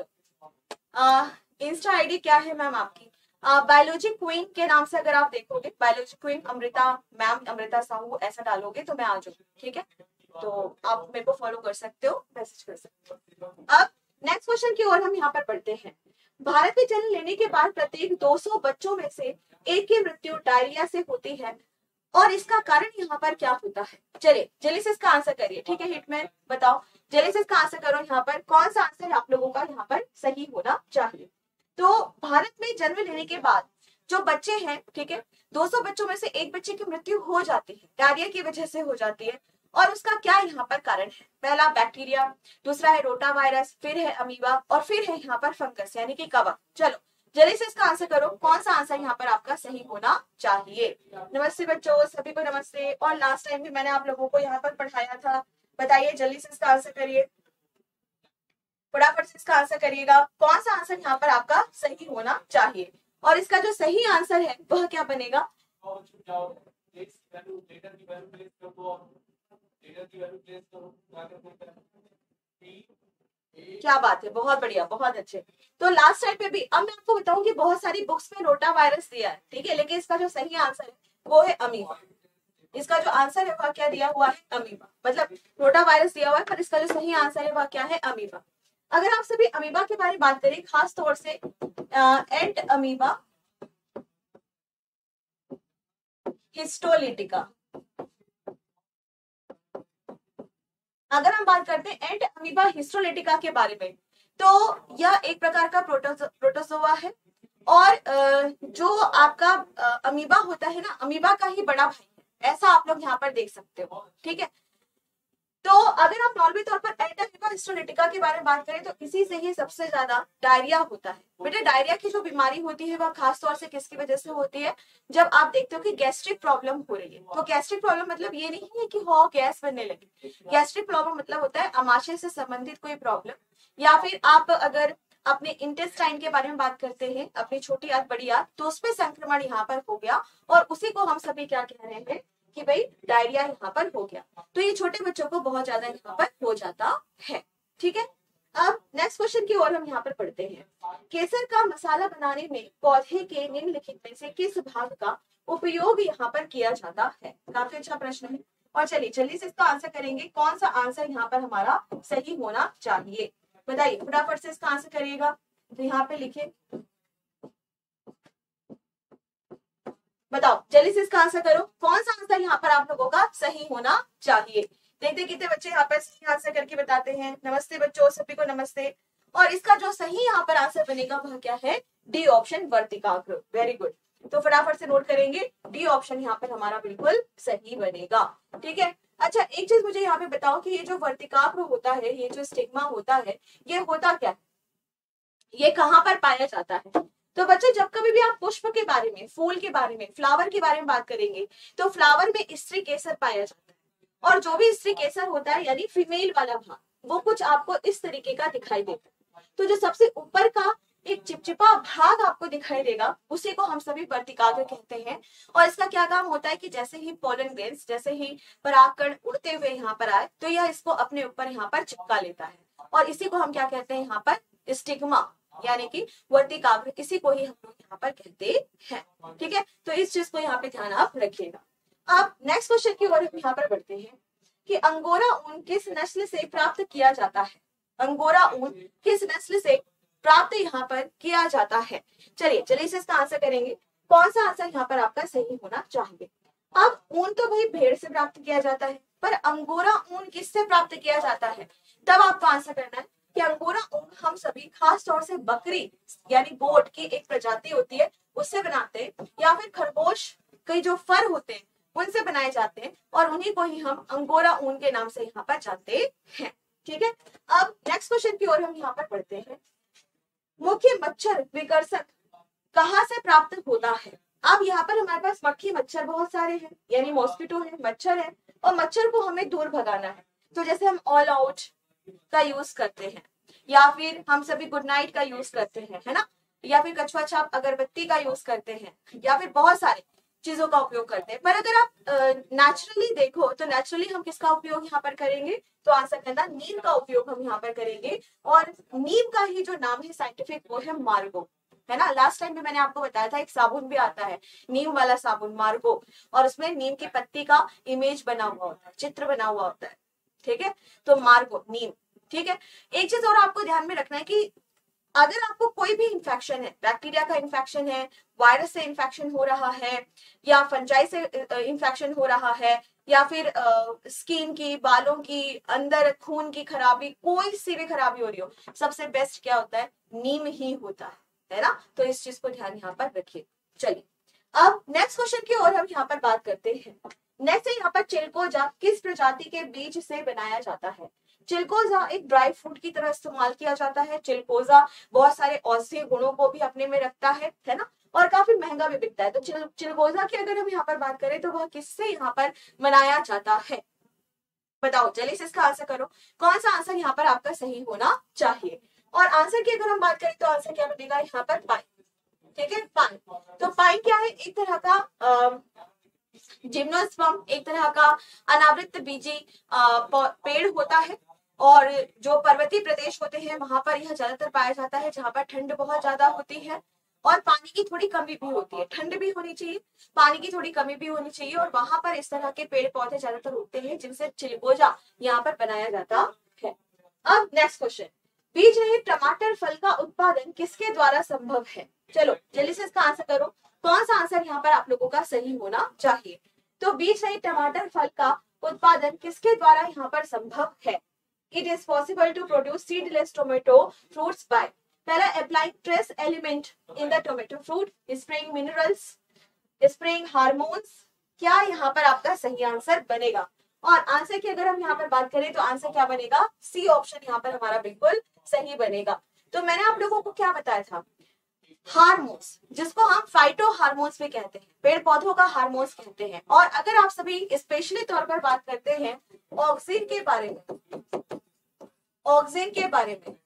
चलो, इंस्टा आईडी क्या है मैम आपकी, बायोलॉजी क्वीन के नाम से अगर आप देखोगे, biology queen Amrita ma'am, Amrita Sahu ऐसा डालोगे तो मैं आ जाऊंगी, ठीक है, तो आप मेरे को फॉलो कर सकते हो, मैसेज कर सकते हो। अब नेक्स्ट क्वेश्चन की ओर हम यहाँ पर पढ़ते हैं। भारत में जन्म लेने के बाद प्रत्येक 200 बच्चों में से एक की मृत्यु डायरिया से होती है, और इसका कारण यहाँ पर क्या होता है। चलिए जल्दी से इसका आंसर करिए, ठीक है, हिटमैन बताओ, जल्दी से इसका आंसर करो, यहाँ पर कौन सा आंसर आप लोगों का यहाँ पर सही होना चाहिए। तो भारत में जन्म लेने के बाद जो बच्चे हैं, ठीक है, 200 बच्चों में से एक बच्चे की मृत्यु हो जाती है, डायरिया की वजह से हो जाती है, और उसका क्या यहाँ पर कारण है। पहला बैक्टीरिया, दूसरा है रोटा वायरस, फिर है अमीबा, और फिर है यहाँ पर फंगस यानी कि कवक। चलो जल्दी से इसका आंसर करो, कौन सा आंसर यहाँ पर आपका सही होना चाहिए। नमस्ते बच्चों, सभी को नमस्ते, और लास्ट टाइम भी मैंने आप लोगों को यहाँ पर पढ़ाया था, बताइए जल्दी से इसका आंसर करिए, फटाफट से इसका आंसर करिएगा, कौन सा आंसर यहाँ पर आपका सही होना चाहिए। और इसका जो सही आंसर है वह क्या बनेगा, क्या बात है, बहुत बढ़िया, बहुत अच्छे। तो लास्ट साइड पे भी अब मैं आपको बताऊं कि बहुत सारी बुक्स में रोटा वायरस दिया है, ठीक है, लेकिन इसका जो सही आंसर है वो है अमीबा। इसका जो आंसर है वह क्या दिया हुआ है, अमीबा, मतलब रोटा वायरस दिया हुआ है, पर इसका जो सही आंसर है वह क्या है, अमीबा। अगर आप सभी अमीबा के बारे में बात करें, खास तौर से एंट अमीबा हिस्टोलिटिका, अगर हम बात करते हैं एंट अमीबा हिस्टोलिटिका के बारे में, तो यह एक प्रकार का प्रोटोजोआ है, और जो आपका अमीबा होता है ना, अमीबा का ही बड़ा भाई है, ऐसा आप लोग यहाँ पर देख सकते हो, ठीक है। तो अगर आप नॉर्मली तौर पर एंट अमीबा हिस्टोलिटिका के बारे में बात करें तो इसी से ही सबसे ज्यादा डायरिया होता है। बेटा डायरिया की जो बीमारी होती है वह खास तौर से किसकी वजह से होती है, जब आप देखते हो कि गैस्ट्रिक प्रॉब्लम हो रही है। तो गैस्ट्रिक प्रॉब्लम मतलब ये नहीं है कि हो गैस बनने लगी, गैस्ट्रिक प्रॉब्लम मतलब होता है अमाशय से संबंधित कोई प्रॉब्लम, या फिर आप अगर अपने इंटेस्टाइन के बारे में बात करते हैं, अपनी छोटी आंत बड़ी आंत, तो उसमें संक्रमण यहाँ पर हो गया, और उसी को हम सभी क्या कह रहे हैं कि भाई डायरिया यहाँ पर हो गया। तो ये छोटे बच्चों को बहुत ज्यादा यहाँ पर हो जाता है, ठीक है। अब नेक्स्ट क्वेश्चन की ओर हम यहाँ पर पढ़ते हैं। केसर का मसाला बनाने में पौधे के निम्नलिखित में से किस भाग का उपयोग यहाँ पर किया जाता है। काफी अच्छा प्रश्न है, और चलिए जल्दी से इसका आंसर करेंगे, कौन सा आंसर यहाँ पर हमारा सही होना चाहिए, बताइए फटाफट से इसका आंसर करिएगा। तो यहाँ पे लिखे, बताओ जल्दी से इसका आंसर करो, कौन सा आंसर यहाँ पर आप लोगों का सही होना चाहिए। देखते कितने बच्चे यहाँ पर सही आंसर करके बताते हैं। नमस्ते बच्चों, सभी को नमस्ते। और इसका जो सही यहाँ पर आंसर बनेगा वह क्या है, डी ऑप्शन वर्तिकाग्र। वेरी गुड, तो फटाफट से नोट करेंगे, डी ऑप्शन यहाँ पर हमारा बिल्कुल सही बनेगा, ठीक है। अच्छा एक चीज मुझे यहाँ पे बताओ कि ये जो वर्तिकाग्र होता है, ये जो स्टिग्मा होता है, ये होता क्या है, ये कहाँ पर पाया जाता है। तो बच्चे जब कभी भी आप पुष्प के बारे में, फूल के बारे में, फ्लावर के बारे में बात करेंगे तो फ्लावर में स्त्री केसर पाया जाता है, और जो भी स्त्री केसर होता है यानी फीमेल वाला भाग, वो कुछ आपको इस तरीके का दिखाई देता है। तो जो सबसे ऊपर का एक चिपचिपा भाग आपको दिखाई देगा उसी को हम सभी वर्तिकाग्र कहते हैं। और इसका क्या काम होता है कि जैसे ही पोलन ग्रेन्स, जैसे ही परागकण उड़ते हुए यहाँ पर आए तो यह इसको अपने ऊपर यहाँ पर चिपका लेता है, और इसी को हम क्या कहते हैं यहाँ पर, स्टिग्मा यानी कि वर्तिकाग्र, इसी को ही हम लोग यहाँ पर कहते हैं, ठीक है। तो इस चीज को यहाँ पे ध्यान आप रखिएगा। अब नेक्स्ट क्वेश्चन की ओर हम यहाँ पर बढ़ते हैं कि अंगोरा ऊन किस नस्ल से प्राप्त किया जाता है। अंगोरा ऊन किस नस्ल से प्राप्त यहाँ पर किया जाता है। चलिए चलिए इसे इसका आंसर करेंगे। कौन सा आंसर यहाँ पर आपका सही होना चाहिए। अब ऊन तो भाई भेड़ से प्राप्त किया जाता है, पर अंगोरा ऊन किससे प्राप्त किया जाता है, तब आपको आंसर करना है कि अंगोरा ऊन हम सभी खास तौर से बकरी यानी गोट की एक प्रजाति होती है उससे बनाते हैं, या फिर खरगोश के जो फर होते हैं उनसे बनाए जाते हैं, और उन्हीं को ही हम अंगोरा ऊन के नाम से यहाँ पर जानते हैं। ठीक है, अब नेक्स्ट क्वेश्चन की ओर हम यहाँ पर पढ़ते हैं। मुख्य मच्छर विकर्षक कहाँ से प्राप्त होता है। अब यहाँ पर हमारे पास मक्खी मच्छर बहुत सारे हैं, यानी मॉस्किटो है, मच्छर है, और मच्छर को हमें दूर भगाना है। तो जैसे हम ऑल आउट का यूज करते हैं, या फिर हम सभी गुड नाइट का यूज करते हैं, है ना, या फिर कछुआ छाप अगरबत्ती का यूज करते हैं, या फिर बहुत सारे चीजों का उपयोग करते हैं। पर अगर आप नेचुरली देखो तो नेचुरली हम किसका उपयोग यहाँ पर करेंगे, तो आंसर करना नीम का उपयोग हम यहाँ पर करेंगे। और नीम का ही जो नाम है साइंटिफिक वो है मार्गो, है ना। लास्ट टाइम भी मैंने आपको बताया था एक साबुन भी आता है नीम वाला साबुन मार्गो, और उसमें नीम की पत्ती का इमेज बना हुआ होता है, चित्र बना हुआ होता है। ठीक है, तो मार्गो नीम। ठीक है, एक चीज और आपको ध्यान में रखना है कि अगर आपको कोई भी इंफेक्शन है, बैक्टीरिया का इंफेक्शन है, वायरस से इंफेक्शन हो रहा है, या फंजाई से इंफेक्शन हो रहा है, या फिर स्किन की, बालों की, अंदर खून की खराबी, कोई सी भी खराबी हो रही हो, सबसे बेस्ट क्या होता है, नीम ही होता है ना। तो इस चीज को ध्यान यहाँ पर रखिए। चलिए अब नेक्स्ट क्वेश्चन की ओर हम यहाँ पर बात करते हैं। नेक्स्ट है यहाँ पर चिलगोजा किस प्रजाति के बीज से बनाया जाता है। चिलगोजा एक ड्राई फ्रूट की तरह इस्तेमाल किया जाता है। चिलगोजा बहुत सारे औषधीय गुणों को भी अपने में रखता है ना, और काफी महंगा भी बिकता है। तो चिलगोजा की अगर हम यहाँ पर बात करें तो वह किससे यहाँ पर बनाया जाता है, बताओ जल्दी से इसका आंसर करो। कौन सा आंसर यहाँ पर आपका सही होना चाहिए। और आंसर की अगर हम बात करें तो आंसर क्या बनेगा यहाँ पर, पाइन। ठीक है, पाइन। तो पाइन क्या है, एक तरह का जिम्नोस्पर्म, एक तरह का अनावृत बीजी पेड़ होता है, और जो पर्वतीय प्रदेश होते हैं वहां पर यह ज्यादातर पाया जाता है, जहां पर ठंड बहुत ज्यादा होती है और पानी की थोड़ी कमी भी होती है। ठंड भी होनी चाहिए, पानी की थोड़ी कमी भी होनी चाहिए, और वहां पर इस तरह के पेड़ पौधे ज्यादातर उगते हैं जिनसे चिलगोजा यहाँ पर बनाया जाता है। अब नेक्स्ट क्वेश्चन, बीज रहित टमाटर फल का उत्पादन किसके द्वारा संभव है। चलो जल्दी से इसका आंसर करो। कौन सा आंसर यहाँ पर आप लोगों का सही होना चाहिए। तो बीज रहित टमाटर फल का उत्पादन किसके द्वारा यहाँ पर संभव है। It is possible to produce seedless tomato fruits by पहला applying trace element in the tomato fruit, spraying minerals, spraying hormones। क्या यहाँ पर आपका सही आंसर बनेगा। और आंसर की अगर हम यहाँ पर बात करें तो आंसर क्या बनेगा, सी ऑप्शन यहाँ पर हमारा बिल्कुल सही बनेगा। तो मैंने आप लोगों को क्या बताया था, हार्मोन्स, जिसको हम फाइटो हार्मोन्स भी कहते हैं, पेड़ पौधों का हार्मोन्स कहते हैं। और अगर आप सभी स्पेशली तौर पर बात करते हैं ऑक्सीन के बारे में, ऑक्सीन के बारे में,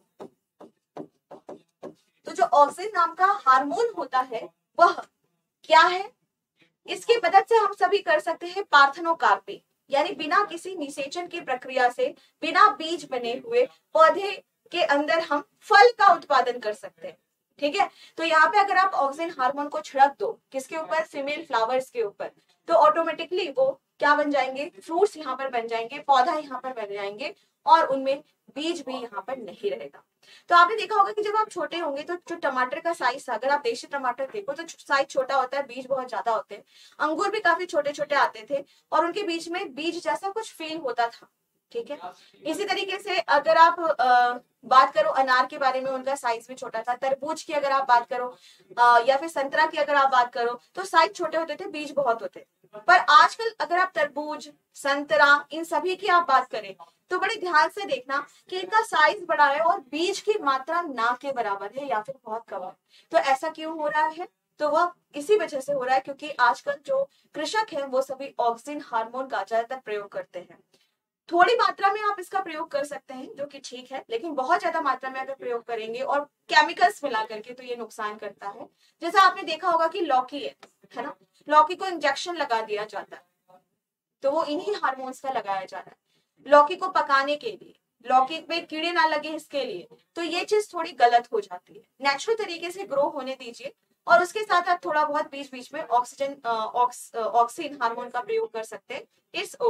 तो जो ऑक्सीन नाम का हार्मोन होता है वह क्या है, इसकी मदद से हम सभी कर सकते हैं पार्थेनोकार्पी, यानी बिना किसी निषेचन की प्रक्रिया से, बिना बीज बने हुए पौधे के अंदर हम फल का उत्पादन कर सकते हैं। ठीक है, तो यहाँ पे अगर आप ऑक्सीन हार्मोन को छिड़क दो किसके ऊपर, फीमेल फ्लावर्स के ऊपर, तो ऑटोमेटिकली वो क्या बन जाएंगे, फ्रूट्स यहाँ पर बन जाएंगे, पौधा यहाँ पर बन जाएंगे, और उनमें बीज भी यहाँ पर नहीं रहेगा। तो आपने देखा होगा कि जब आप छोटे होंगे तो जो टमाटर का साइज था, अगर आप देशी टमाटर देखो तो साइज छोटा होता है, बीज बहुत ज्यादा होते हैं। अंगूर भी काफी छोटे छोटे आते थे और उनके बीच में बीज जैसा कुछ फील होता था। ठीक है, इसी तरीके से अगर आप बात करो अनार के बारे में, उनका साइज भी छोटा था। तरबूज की अगर आप बात करो या फिर संतरा की अगर आप बात करो तो साइज छोटे होते थे, बीज बहुत होते। पर आजकल अगर आप तरबूज, संतरा, इन सभी की आप बात करें तो बड़े ध्यान से देखना कि इनका साइज बड़ा है और बीज की मात्रा ना के बराबर है या फिर बहुत कम है। तो ऐसा क्यों हो रहा है, तो वह इसी वजह से हो रहा है क्योंकि आजकल जो कृषक हैं वो सभी ऑक्सीन हार्मोन का ज्यादातर प्रयोग करते हैं। थोड़ी मात्रा में आप इसका प्रयोग कर सकते हैं जो कि ठीक है, लेकिन बहुत ज्यादा मात्रा में अगर प्रयोग करेंगे और केमिकल्स मिला करके तो ये नुकसान करता है। जैसा आपने देखा होगा कि लौकी है ना, लौकी को इंजेक्शन लगा दिया जाता है, तो वो इन्हीं हार्मोन्स का लगाया जा रहा है लौकी को पकाने के लिए, लौकी पे कीड़े ना लगे इसके लिए। तो ये चीज थोड़ी गलत हो जाती है। नेचुरल तरीके से ग्रो होने दीजिए और उसके साथ आप थोड़ा बहुत बीच बीच में ऑक्सीजन ऑक्सीन हार्मोन का प्रयोग कर सकते हैं, इट्स ओके।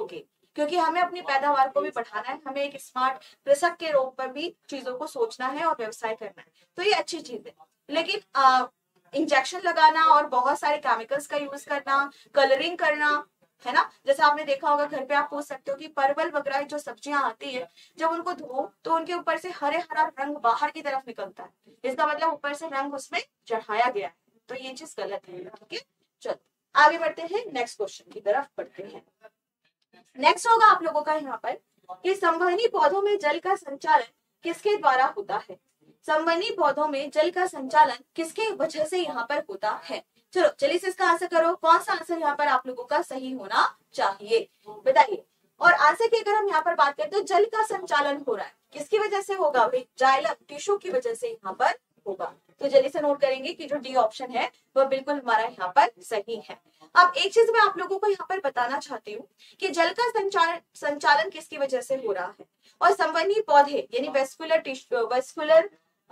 क्योंकि हमें अपनी पैदावार को भी बढ़ाना है, हमें एक स्मार्ट कृषक के रूप में भी चीजों को सोचना है और व्यवसाय करना है, तो ये अच्छी चीज है। लेकिन इंजेक्शन लगाना और बहुत सारे केमिकल्स का यूज करना, कलरिंग करना, है ना, जैसे आपने देखा होगा घर पे आप पूछ सकते हो कि परवल वगैरह जो सब्जियां आती है, जब उनको धो तो उनके ऊपर से हरे हरा रंग बाहर की तरफ निकलता है, इसका मतलब ऊपर से रंग उसमें चढ़ाया गया है, तो ये चीज गलत है। ठीक है, चलो आगे बढ़ते हैं, नेक्स्ट क्वेश्चन की तरफ बढ़ते हैं। नेक्स्ट होगा आप लोगों का यहाँ पर कि संवहनी पौधों में जल का संचालन किसके द्वारा होता है। संवहनी पौधों में जल का संचालन किसके वजह से यहाँ पर होता है। चलो चलिए इसका आंसर करो, कौन सा आंसर यहाँ पर आप लोगों का सही होना चाहिए, बताइए। और आंसर की अगर हम यहाँ पर बात करें तो जल का संचालन हो रहा है किसकी वजह से होगा भाई, जाइलम टिश्यू की वजह से यहाँ पर होगा। तो जल्दी से नोट करेंगे कि जो डी ऑप्शन है वह बिल्कुल हमारा यहाँ पर सही है। अब एक चीज मैं आप लोगों को यहाँ पर बताना चाहती हूँ कि जल का संचालन किसकी वजह से हो रहा है, और संवहनी पौधे यानी वेस्कुलर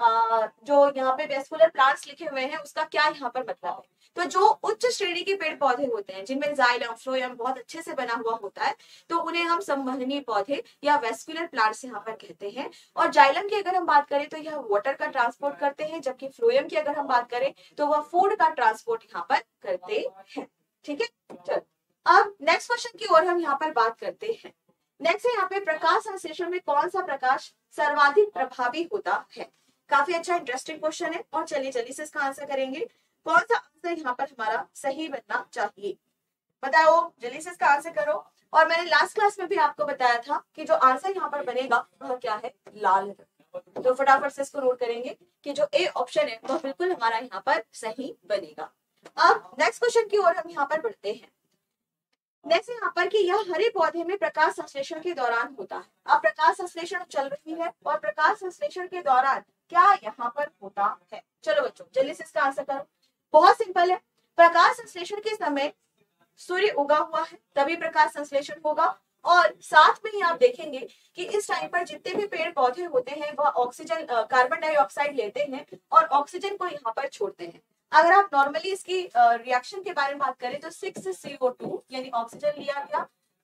जो यहाँ पे वेस्कुलर प्लांट्स लिखे हुए हैं उसका क्या यहाँ पर मतलब है। तो जो उच्च श्रेणी के पेड़ पौधे होते हैं जिनमें जाइलम फ्लोएम बहुत अच्छे से बना हुआ होता है, तो उन्हें हम संवहनी पौधे या वेस्कुलर प्लांट्स यहाँ पर कहते हैं। और जाइलम की अगर हम बात करें तो यह वाटर का ट्रांसपोर्ट करते हैं, जबकि फ्लोएम की अगर हम बात करें तो वह फूड का ट्रांसपोर्ट यहाँ पर करते हैं। ठीक है, चलो अब नेक्स्ट क्वेश्चन की ओर हम यहाँ पर बात करते हैं। नेक्स्ट है यहाँ पे प्रकाश संश्लेषण में कौन सा प्रकाश सर्वाधिक प्रभावी होता है। काफी अच्छा इंटरेस्टिंग क्वेश्चन है, और चलिए जल्दी से इसका आंसर करेंगे, कौन सा आंसर यहाँ पर हमारा सही बनना चाहिए, बताओ जल्दी से इसका आंसर करो। और मैंने लास्ट क्लास में भी आपको बताया था कि जो आंसर यहाँ पर बनेगा वह क्या है, लाल रंग। तो फटाफट से इसको नोट करेंगे कि जो ए ऑप्शन है वह बिल्कुल हमारा यहाँ पर सही बनेगा। अब नेक्स्ट क्वेश्चन की ओर हम यहाँ पर बढ़ते हैं। नेक्स्ट यहाँ पर कि यह हरे पौधे में प्रकाश संश्लेषण के दौरान होता है। अब प्रकाश संश्लेषण चल रही है और प्रकाश संश्लेषण के दौरान क्या यहाँ पर होता है। चलो बच्चों जल्दी से इसका आंसर करो, बहुत सिंपल है। प्रकाश संश्लेषण के समय सूर्य उगा हुआ है तभी प्रकाश संश्लेषण होगा, और साथ में ही आप देखेंगे कि इस टाइम पर जितने भी पेड़ पौधे होते हैं वह ऑक्सीजन कार्बन डाइऑक्साइड लेते हैं और ऑक्सीजन को यहाँ पर छोड़ते हैं। अगर आप नॉर्मली इसकी रिएक्शन के बारे में बात करें तो 6 CO2 यानी ऑक्सीजन लिया गया,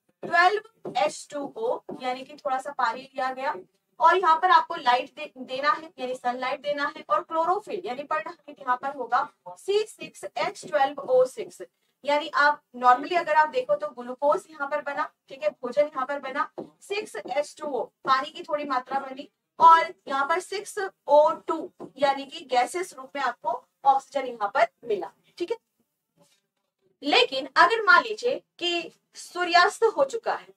12 H2O यानी कि थोड़ा सा पानी लिया गया, और यहाँ पर आपको लाइट देना है यानी सनलाइट देना है, और क्लोरोफिल यानी पर्णहरित यहाँ पर होगा C6H12O6 यानी आप नॉर्मली अगर आप देखो तो ग्लूकोज यहाँ पर बना, ठीक है, भोजन यहाँ पर बना, 6H2O पानी की थोड़ी मात्रा बनी, और यहाँ पर 6O2 यानी कि गैसेस रूप में आपको ऑक्सीजन यहाँ पर मिला। ठीक है, लेकिन अगर मान लीजिए कि सूर्यास्त हो चुका है,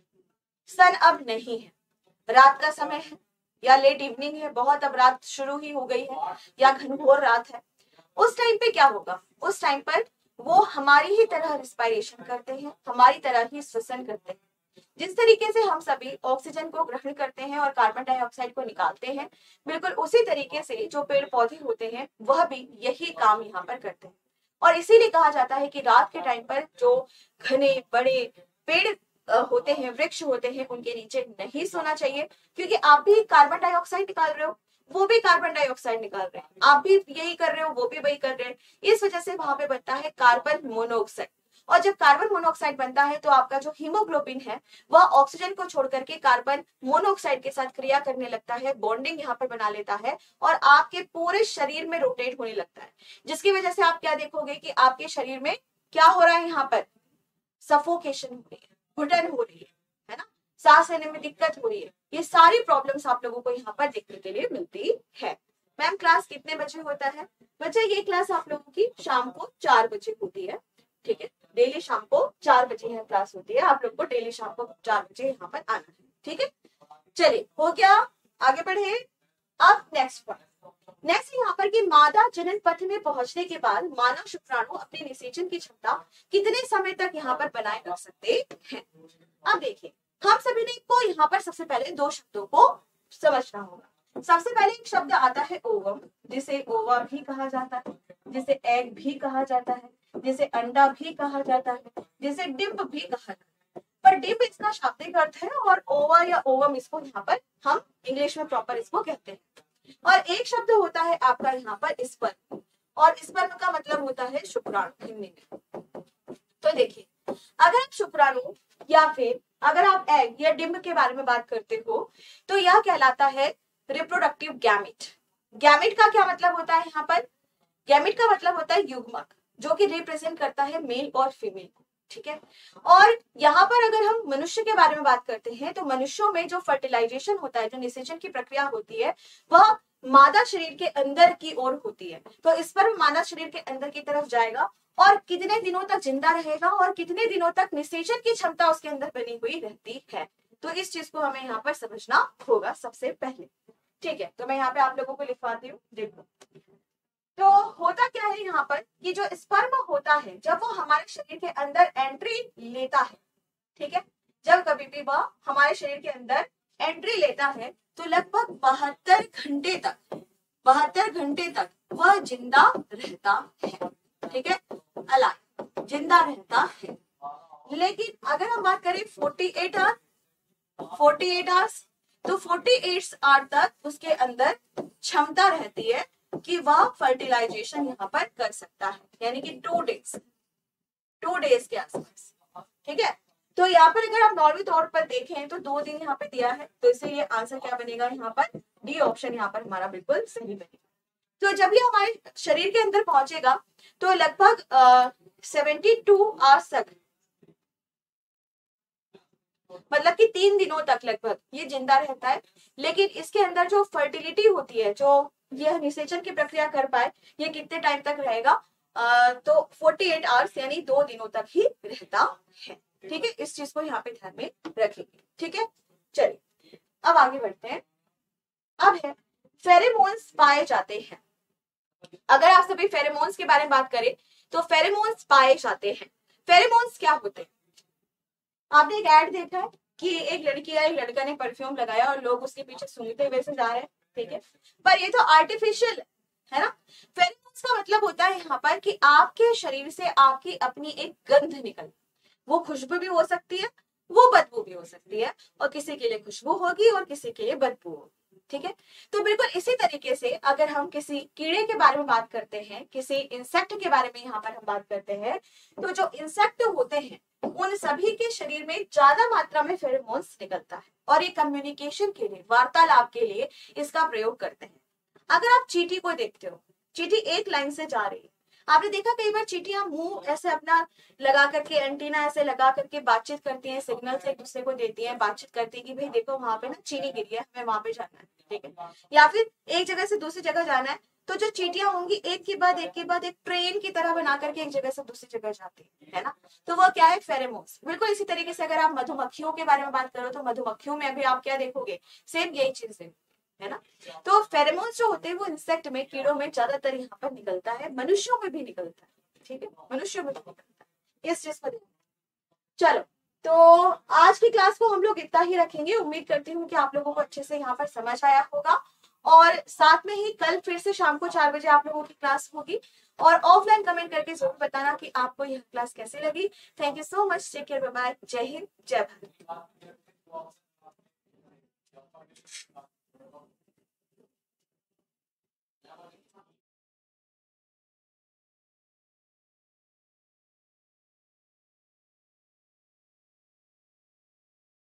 सन अब नहीं है, रात का समय है या लेट इवनिंग है, बहुत अब रात शुरू ही हो गई है या घनघोर रात है, उस टाइम पे क्या होगा, उस टाइम पर वो हमारी ही तरह रिस्पायरेशन करते हैं, हमारी तरह ही श्वसन करते हैं। जिस तरीके से हम सभी ऑक्सीजन को ग्रहण करते हैं और कार्बन डाइऑक्साइड को निकालते हैं, बिल्कुल उसी तरीके से जो पेड़ पौधे होते हैं वह भी यही काम यहाँ पर करते हैं। और इसीलिए कहा जाता है कि रात के टाइम पर जो घने बड़े पेड़ होते हैं, वृक्ष होते हैं, उनके नीचे नहीं सोना चाहिए, क्योंकि आप भी कार्बन डाइऑक्साइड निकाल रहे हो, वो भी कार्बन डाइऑक्साइड निकाल रहे हैं, आप भी यही कर रहे हो, वो भी वही कर रहे हैं। इस वजह से वहां पे बनता है कार्बन मोनोऑक्साइड, और जब कार्बन मोनोऑक्साइड बनता है तो आपका जो हीमोग्लोबिन है वह ऑक्सीजन को छोड़ करके कार्बन मोनोऑक्साइड के साथ क्रिया करने लगता है, बॉन्डिंग यहाँ पर बना लेता है, और आपके पूरे शरीर में रोटेट होने लगता है, जिसकी वजह से आप क्या देखोगे कि आपके शरीर में क्या हो रहा है, यहाँ पर सफोकेशन हो रही है, घुटन हो रही है ना, सांस लेने में दिक्कत हो रही है। ये सारी प्रॉब्लम्स आप लोगों को यहाँ पर देखने के लिए मिलती है। मैम क्लास कितने बजे होता है? बच्चा ये क्लास आप लोगों की शाम को 4 बजे होती है, ठीक है, डेली शाम को 4 बजे यह क्लास होती है, आप लोग को डेली शाम को 4 बजे यहाँ पर आना है, ठीक है। चलिए हो गया, आगे बढ़े। अब नेक्स्ट यहाँ पर कि मादा जनन पथ में पहुंचने के बाद मानव शुक्राणु अपने निषेचन की क्षमता कितने समय तक यहाँ पर बनाए रख सकते हैं। अब देखिए हम सभी ने को यहाँ पर सबसे पहले 2 शब्दों को समझना होगा। सबसे पहले एक शब्द आता है ओवम, जिसे ओवा भी कहा जाता है, जिसे एग भी कहा जाता है, जिसे अंडा भी कहा जाता है, जिसे डिंब भी कहा जाता है। पर डिंब इसका शाब्दिक अर्थ है और ओवा या ओवम इसको यहाँ पर हम इंग्लिश में प्रॉपर इसको कहते हैं। और एक शब्द होता है आपका यहाँ पर स्पर्म, और स्पर्म का मतलब होता है शुक्राणु हिंदी में। तो देखिए अगर शुक्राणु या फिर अगर आप एग या डिम्ब के बारे में बात करते हो तो यह कहलाता है रिप्रोडक्टिव गैमेट। गैमेट का क्या मतलब होता है यहाँ पर? गैमेट का मतलब होता है युग्मक, जो कि रिप्रेजेंट करता है मेल और फीमेल को, ठीक है। और यहाँ पर अगर हम मनुष्य के बारे में बात करते हैं तो मनुष्यों में जो फर्टिलाइजेशन होता है, जो निषेचन की प्रक्रिया होती है, वह मादा शरीर के अंदर की ओर होती है। तो इस पर मादा शरीर के अंदर की तरफ जाएगा और कितने दिनों तक जिंदा रहेगा और कितने दिनों तक निषेचन की क्षमता उसके अंदर बनी हुई रहती है। तो इस चीज को हमें यहाँ पर समझना होगा सबसे पहले, ठीक है। तो मैं यहाँ पे आप लोगों को लिखवाती हूँ, देखो। तो होता क्या है यहाँ पर कि जो स्पर्म होता है जब वो हमारे शरीर के अंदर एंट्री लेता है, ठीक है, जब कभी भी वह हमारे शरीर के अंदर एंट्री लेता है तो लगभग 72 घंटे तक वह जिंदा रहता है, ठीक है, अलाइव, जिंदा रहता है। लेकिन अगर हम बात करें 48 आवर्स, तो 48 आवर तक उसके अंदर क्षमता रहती है कि वह फर्टिलाइजेशन यहाँ पर कर सकता है, यानी कि 2 डेज के आसपास, ठीक है। तो यहाँ पर अगर आप नॉर्मल तौर पर देखें तो 2 दिन यहाँ पे दिया है, तो इसलिए आंसर क्या बनेगा यहाँ पर? डी ऑप्शन यहाँ पर हमारा बिल्कुल सही बनेगा। तो जब ये हमारे शरीर के अंदर पहुंचेगा तो लगभग 72 आवर्स तक, मतलब कि 3 दिनों तक लगभग ये जिंदा रहता है। लेकिन इसके अंदर जो फर्टिलिटी होती है, जो यह निषेचन की प्रक्रिया कर पाए, ये कितने टाइम तक रहेगा? तो 48 आवर्स यानी 2 दिनों तक ही रहता है, ठीक है। इस चीज को यहाँ पे ध्यान में रखेंगे, ठीक है। चलिए अब आगे बढ़ते हैं। अब है फेरेमोन्स पाए जाते हैं। अगर आप सभी फेरेमोन्स के बारे में बात करें तो फेरेमोन्स पाए जाते हैं। फेरेमोन्स क्या होते हैं? आपने एक ऐड देखा है कि एक लड़की या एक लड़का ने परफ्यूम लगाया और लोग उसके पीछे सूंघते हुए से जा रहे हैं, ठीक है, पर ये तो आर्टिफिशियल है ना। फेरोमोन्स का मतलब होता है यहाँ पर कि आपके शरीर से आपकी अपनी एक गंध निकल, वो खुशबू भी हो सकती है, वो बदबू भी हो सकती है, और किसी के लिए खुशबू होगी और किसी के लिए बदबू होगी, ठीक है। तो बिल्कुल इसी तरीके से अगर हम किसी कीड़े के बारे में बात करते हैं, किसी इंसेक्ट के बारे में यहाँ पर हम बात करते हैं, तो जो इंसेक्ट होते हैं उन सभी के शरीर में ज्यादा मात्रा में फेरोमोन्स निकलता है और ये कम्युनिकेशन के लिए, वार्तालाप के लिए इसका प्रयोग करते हैं। अगर आप चींटी को देखते हो, चींटी एक लाइन से जा रही है, आपने देखा कई बार चींटियां मुंह ऐसे अपना लगा करके, एंटीना ऐसे लगा करके बातचीत करती हैं, सिग्नल से एक दूसरे को देती हैं, बातचीत करती है कि भाई देखो वहां पे ना चीनी गिरी है, हमें वहां पे जाना है, ठीक है। या फिर एक जगह से दूसरी जगह जाना है, तो जो चींटियां होंगी एक के बाद एक ट्रेन की तरह बना करके एक जगह से दूसरी जगह जाती है ना। तो वो क्या है? फेरोमोन्स। बिल्कुल इसी तरीके से अगर आप मधुमक्खियों के बारे में बात करो तो मधुमक्खियों में अभी आप क्या देखोगे? सेम यही चीज है ना। तो फेरोमोन्स जो होते हैं वो इंसेक्ट में, कीड़ों में ज्यादातर यहाँ पर निकलता है, मनुष्यों में भी निकलता है, ठीक है, मनुष्यों में भी निकलता है। इस चीज पर चलो, तो आज की क्लास को हम लोग इतना ही रखेंगे। उम्मीद करती हूँ कि आप लोगों को अच्छे से यहाँ पर समझ आया होगा, और साथ में ही कल फिर से शाम को 4 बजे आप लोगों की क्लास होगी। और ऑफलाइन कमेंट करके जरूर बताना कि आपको यह क्लास कैसी लगी। Thank you so much, take care, bye bye, जय हिंद, जय भारत।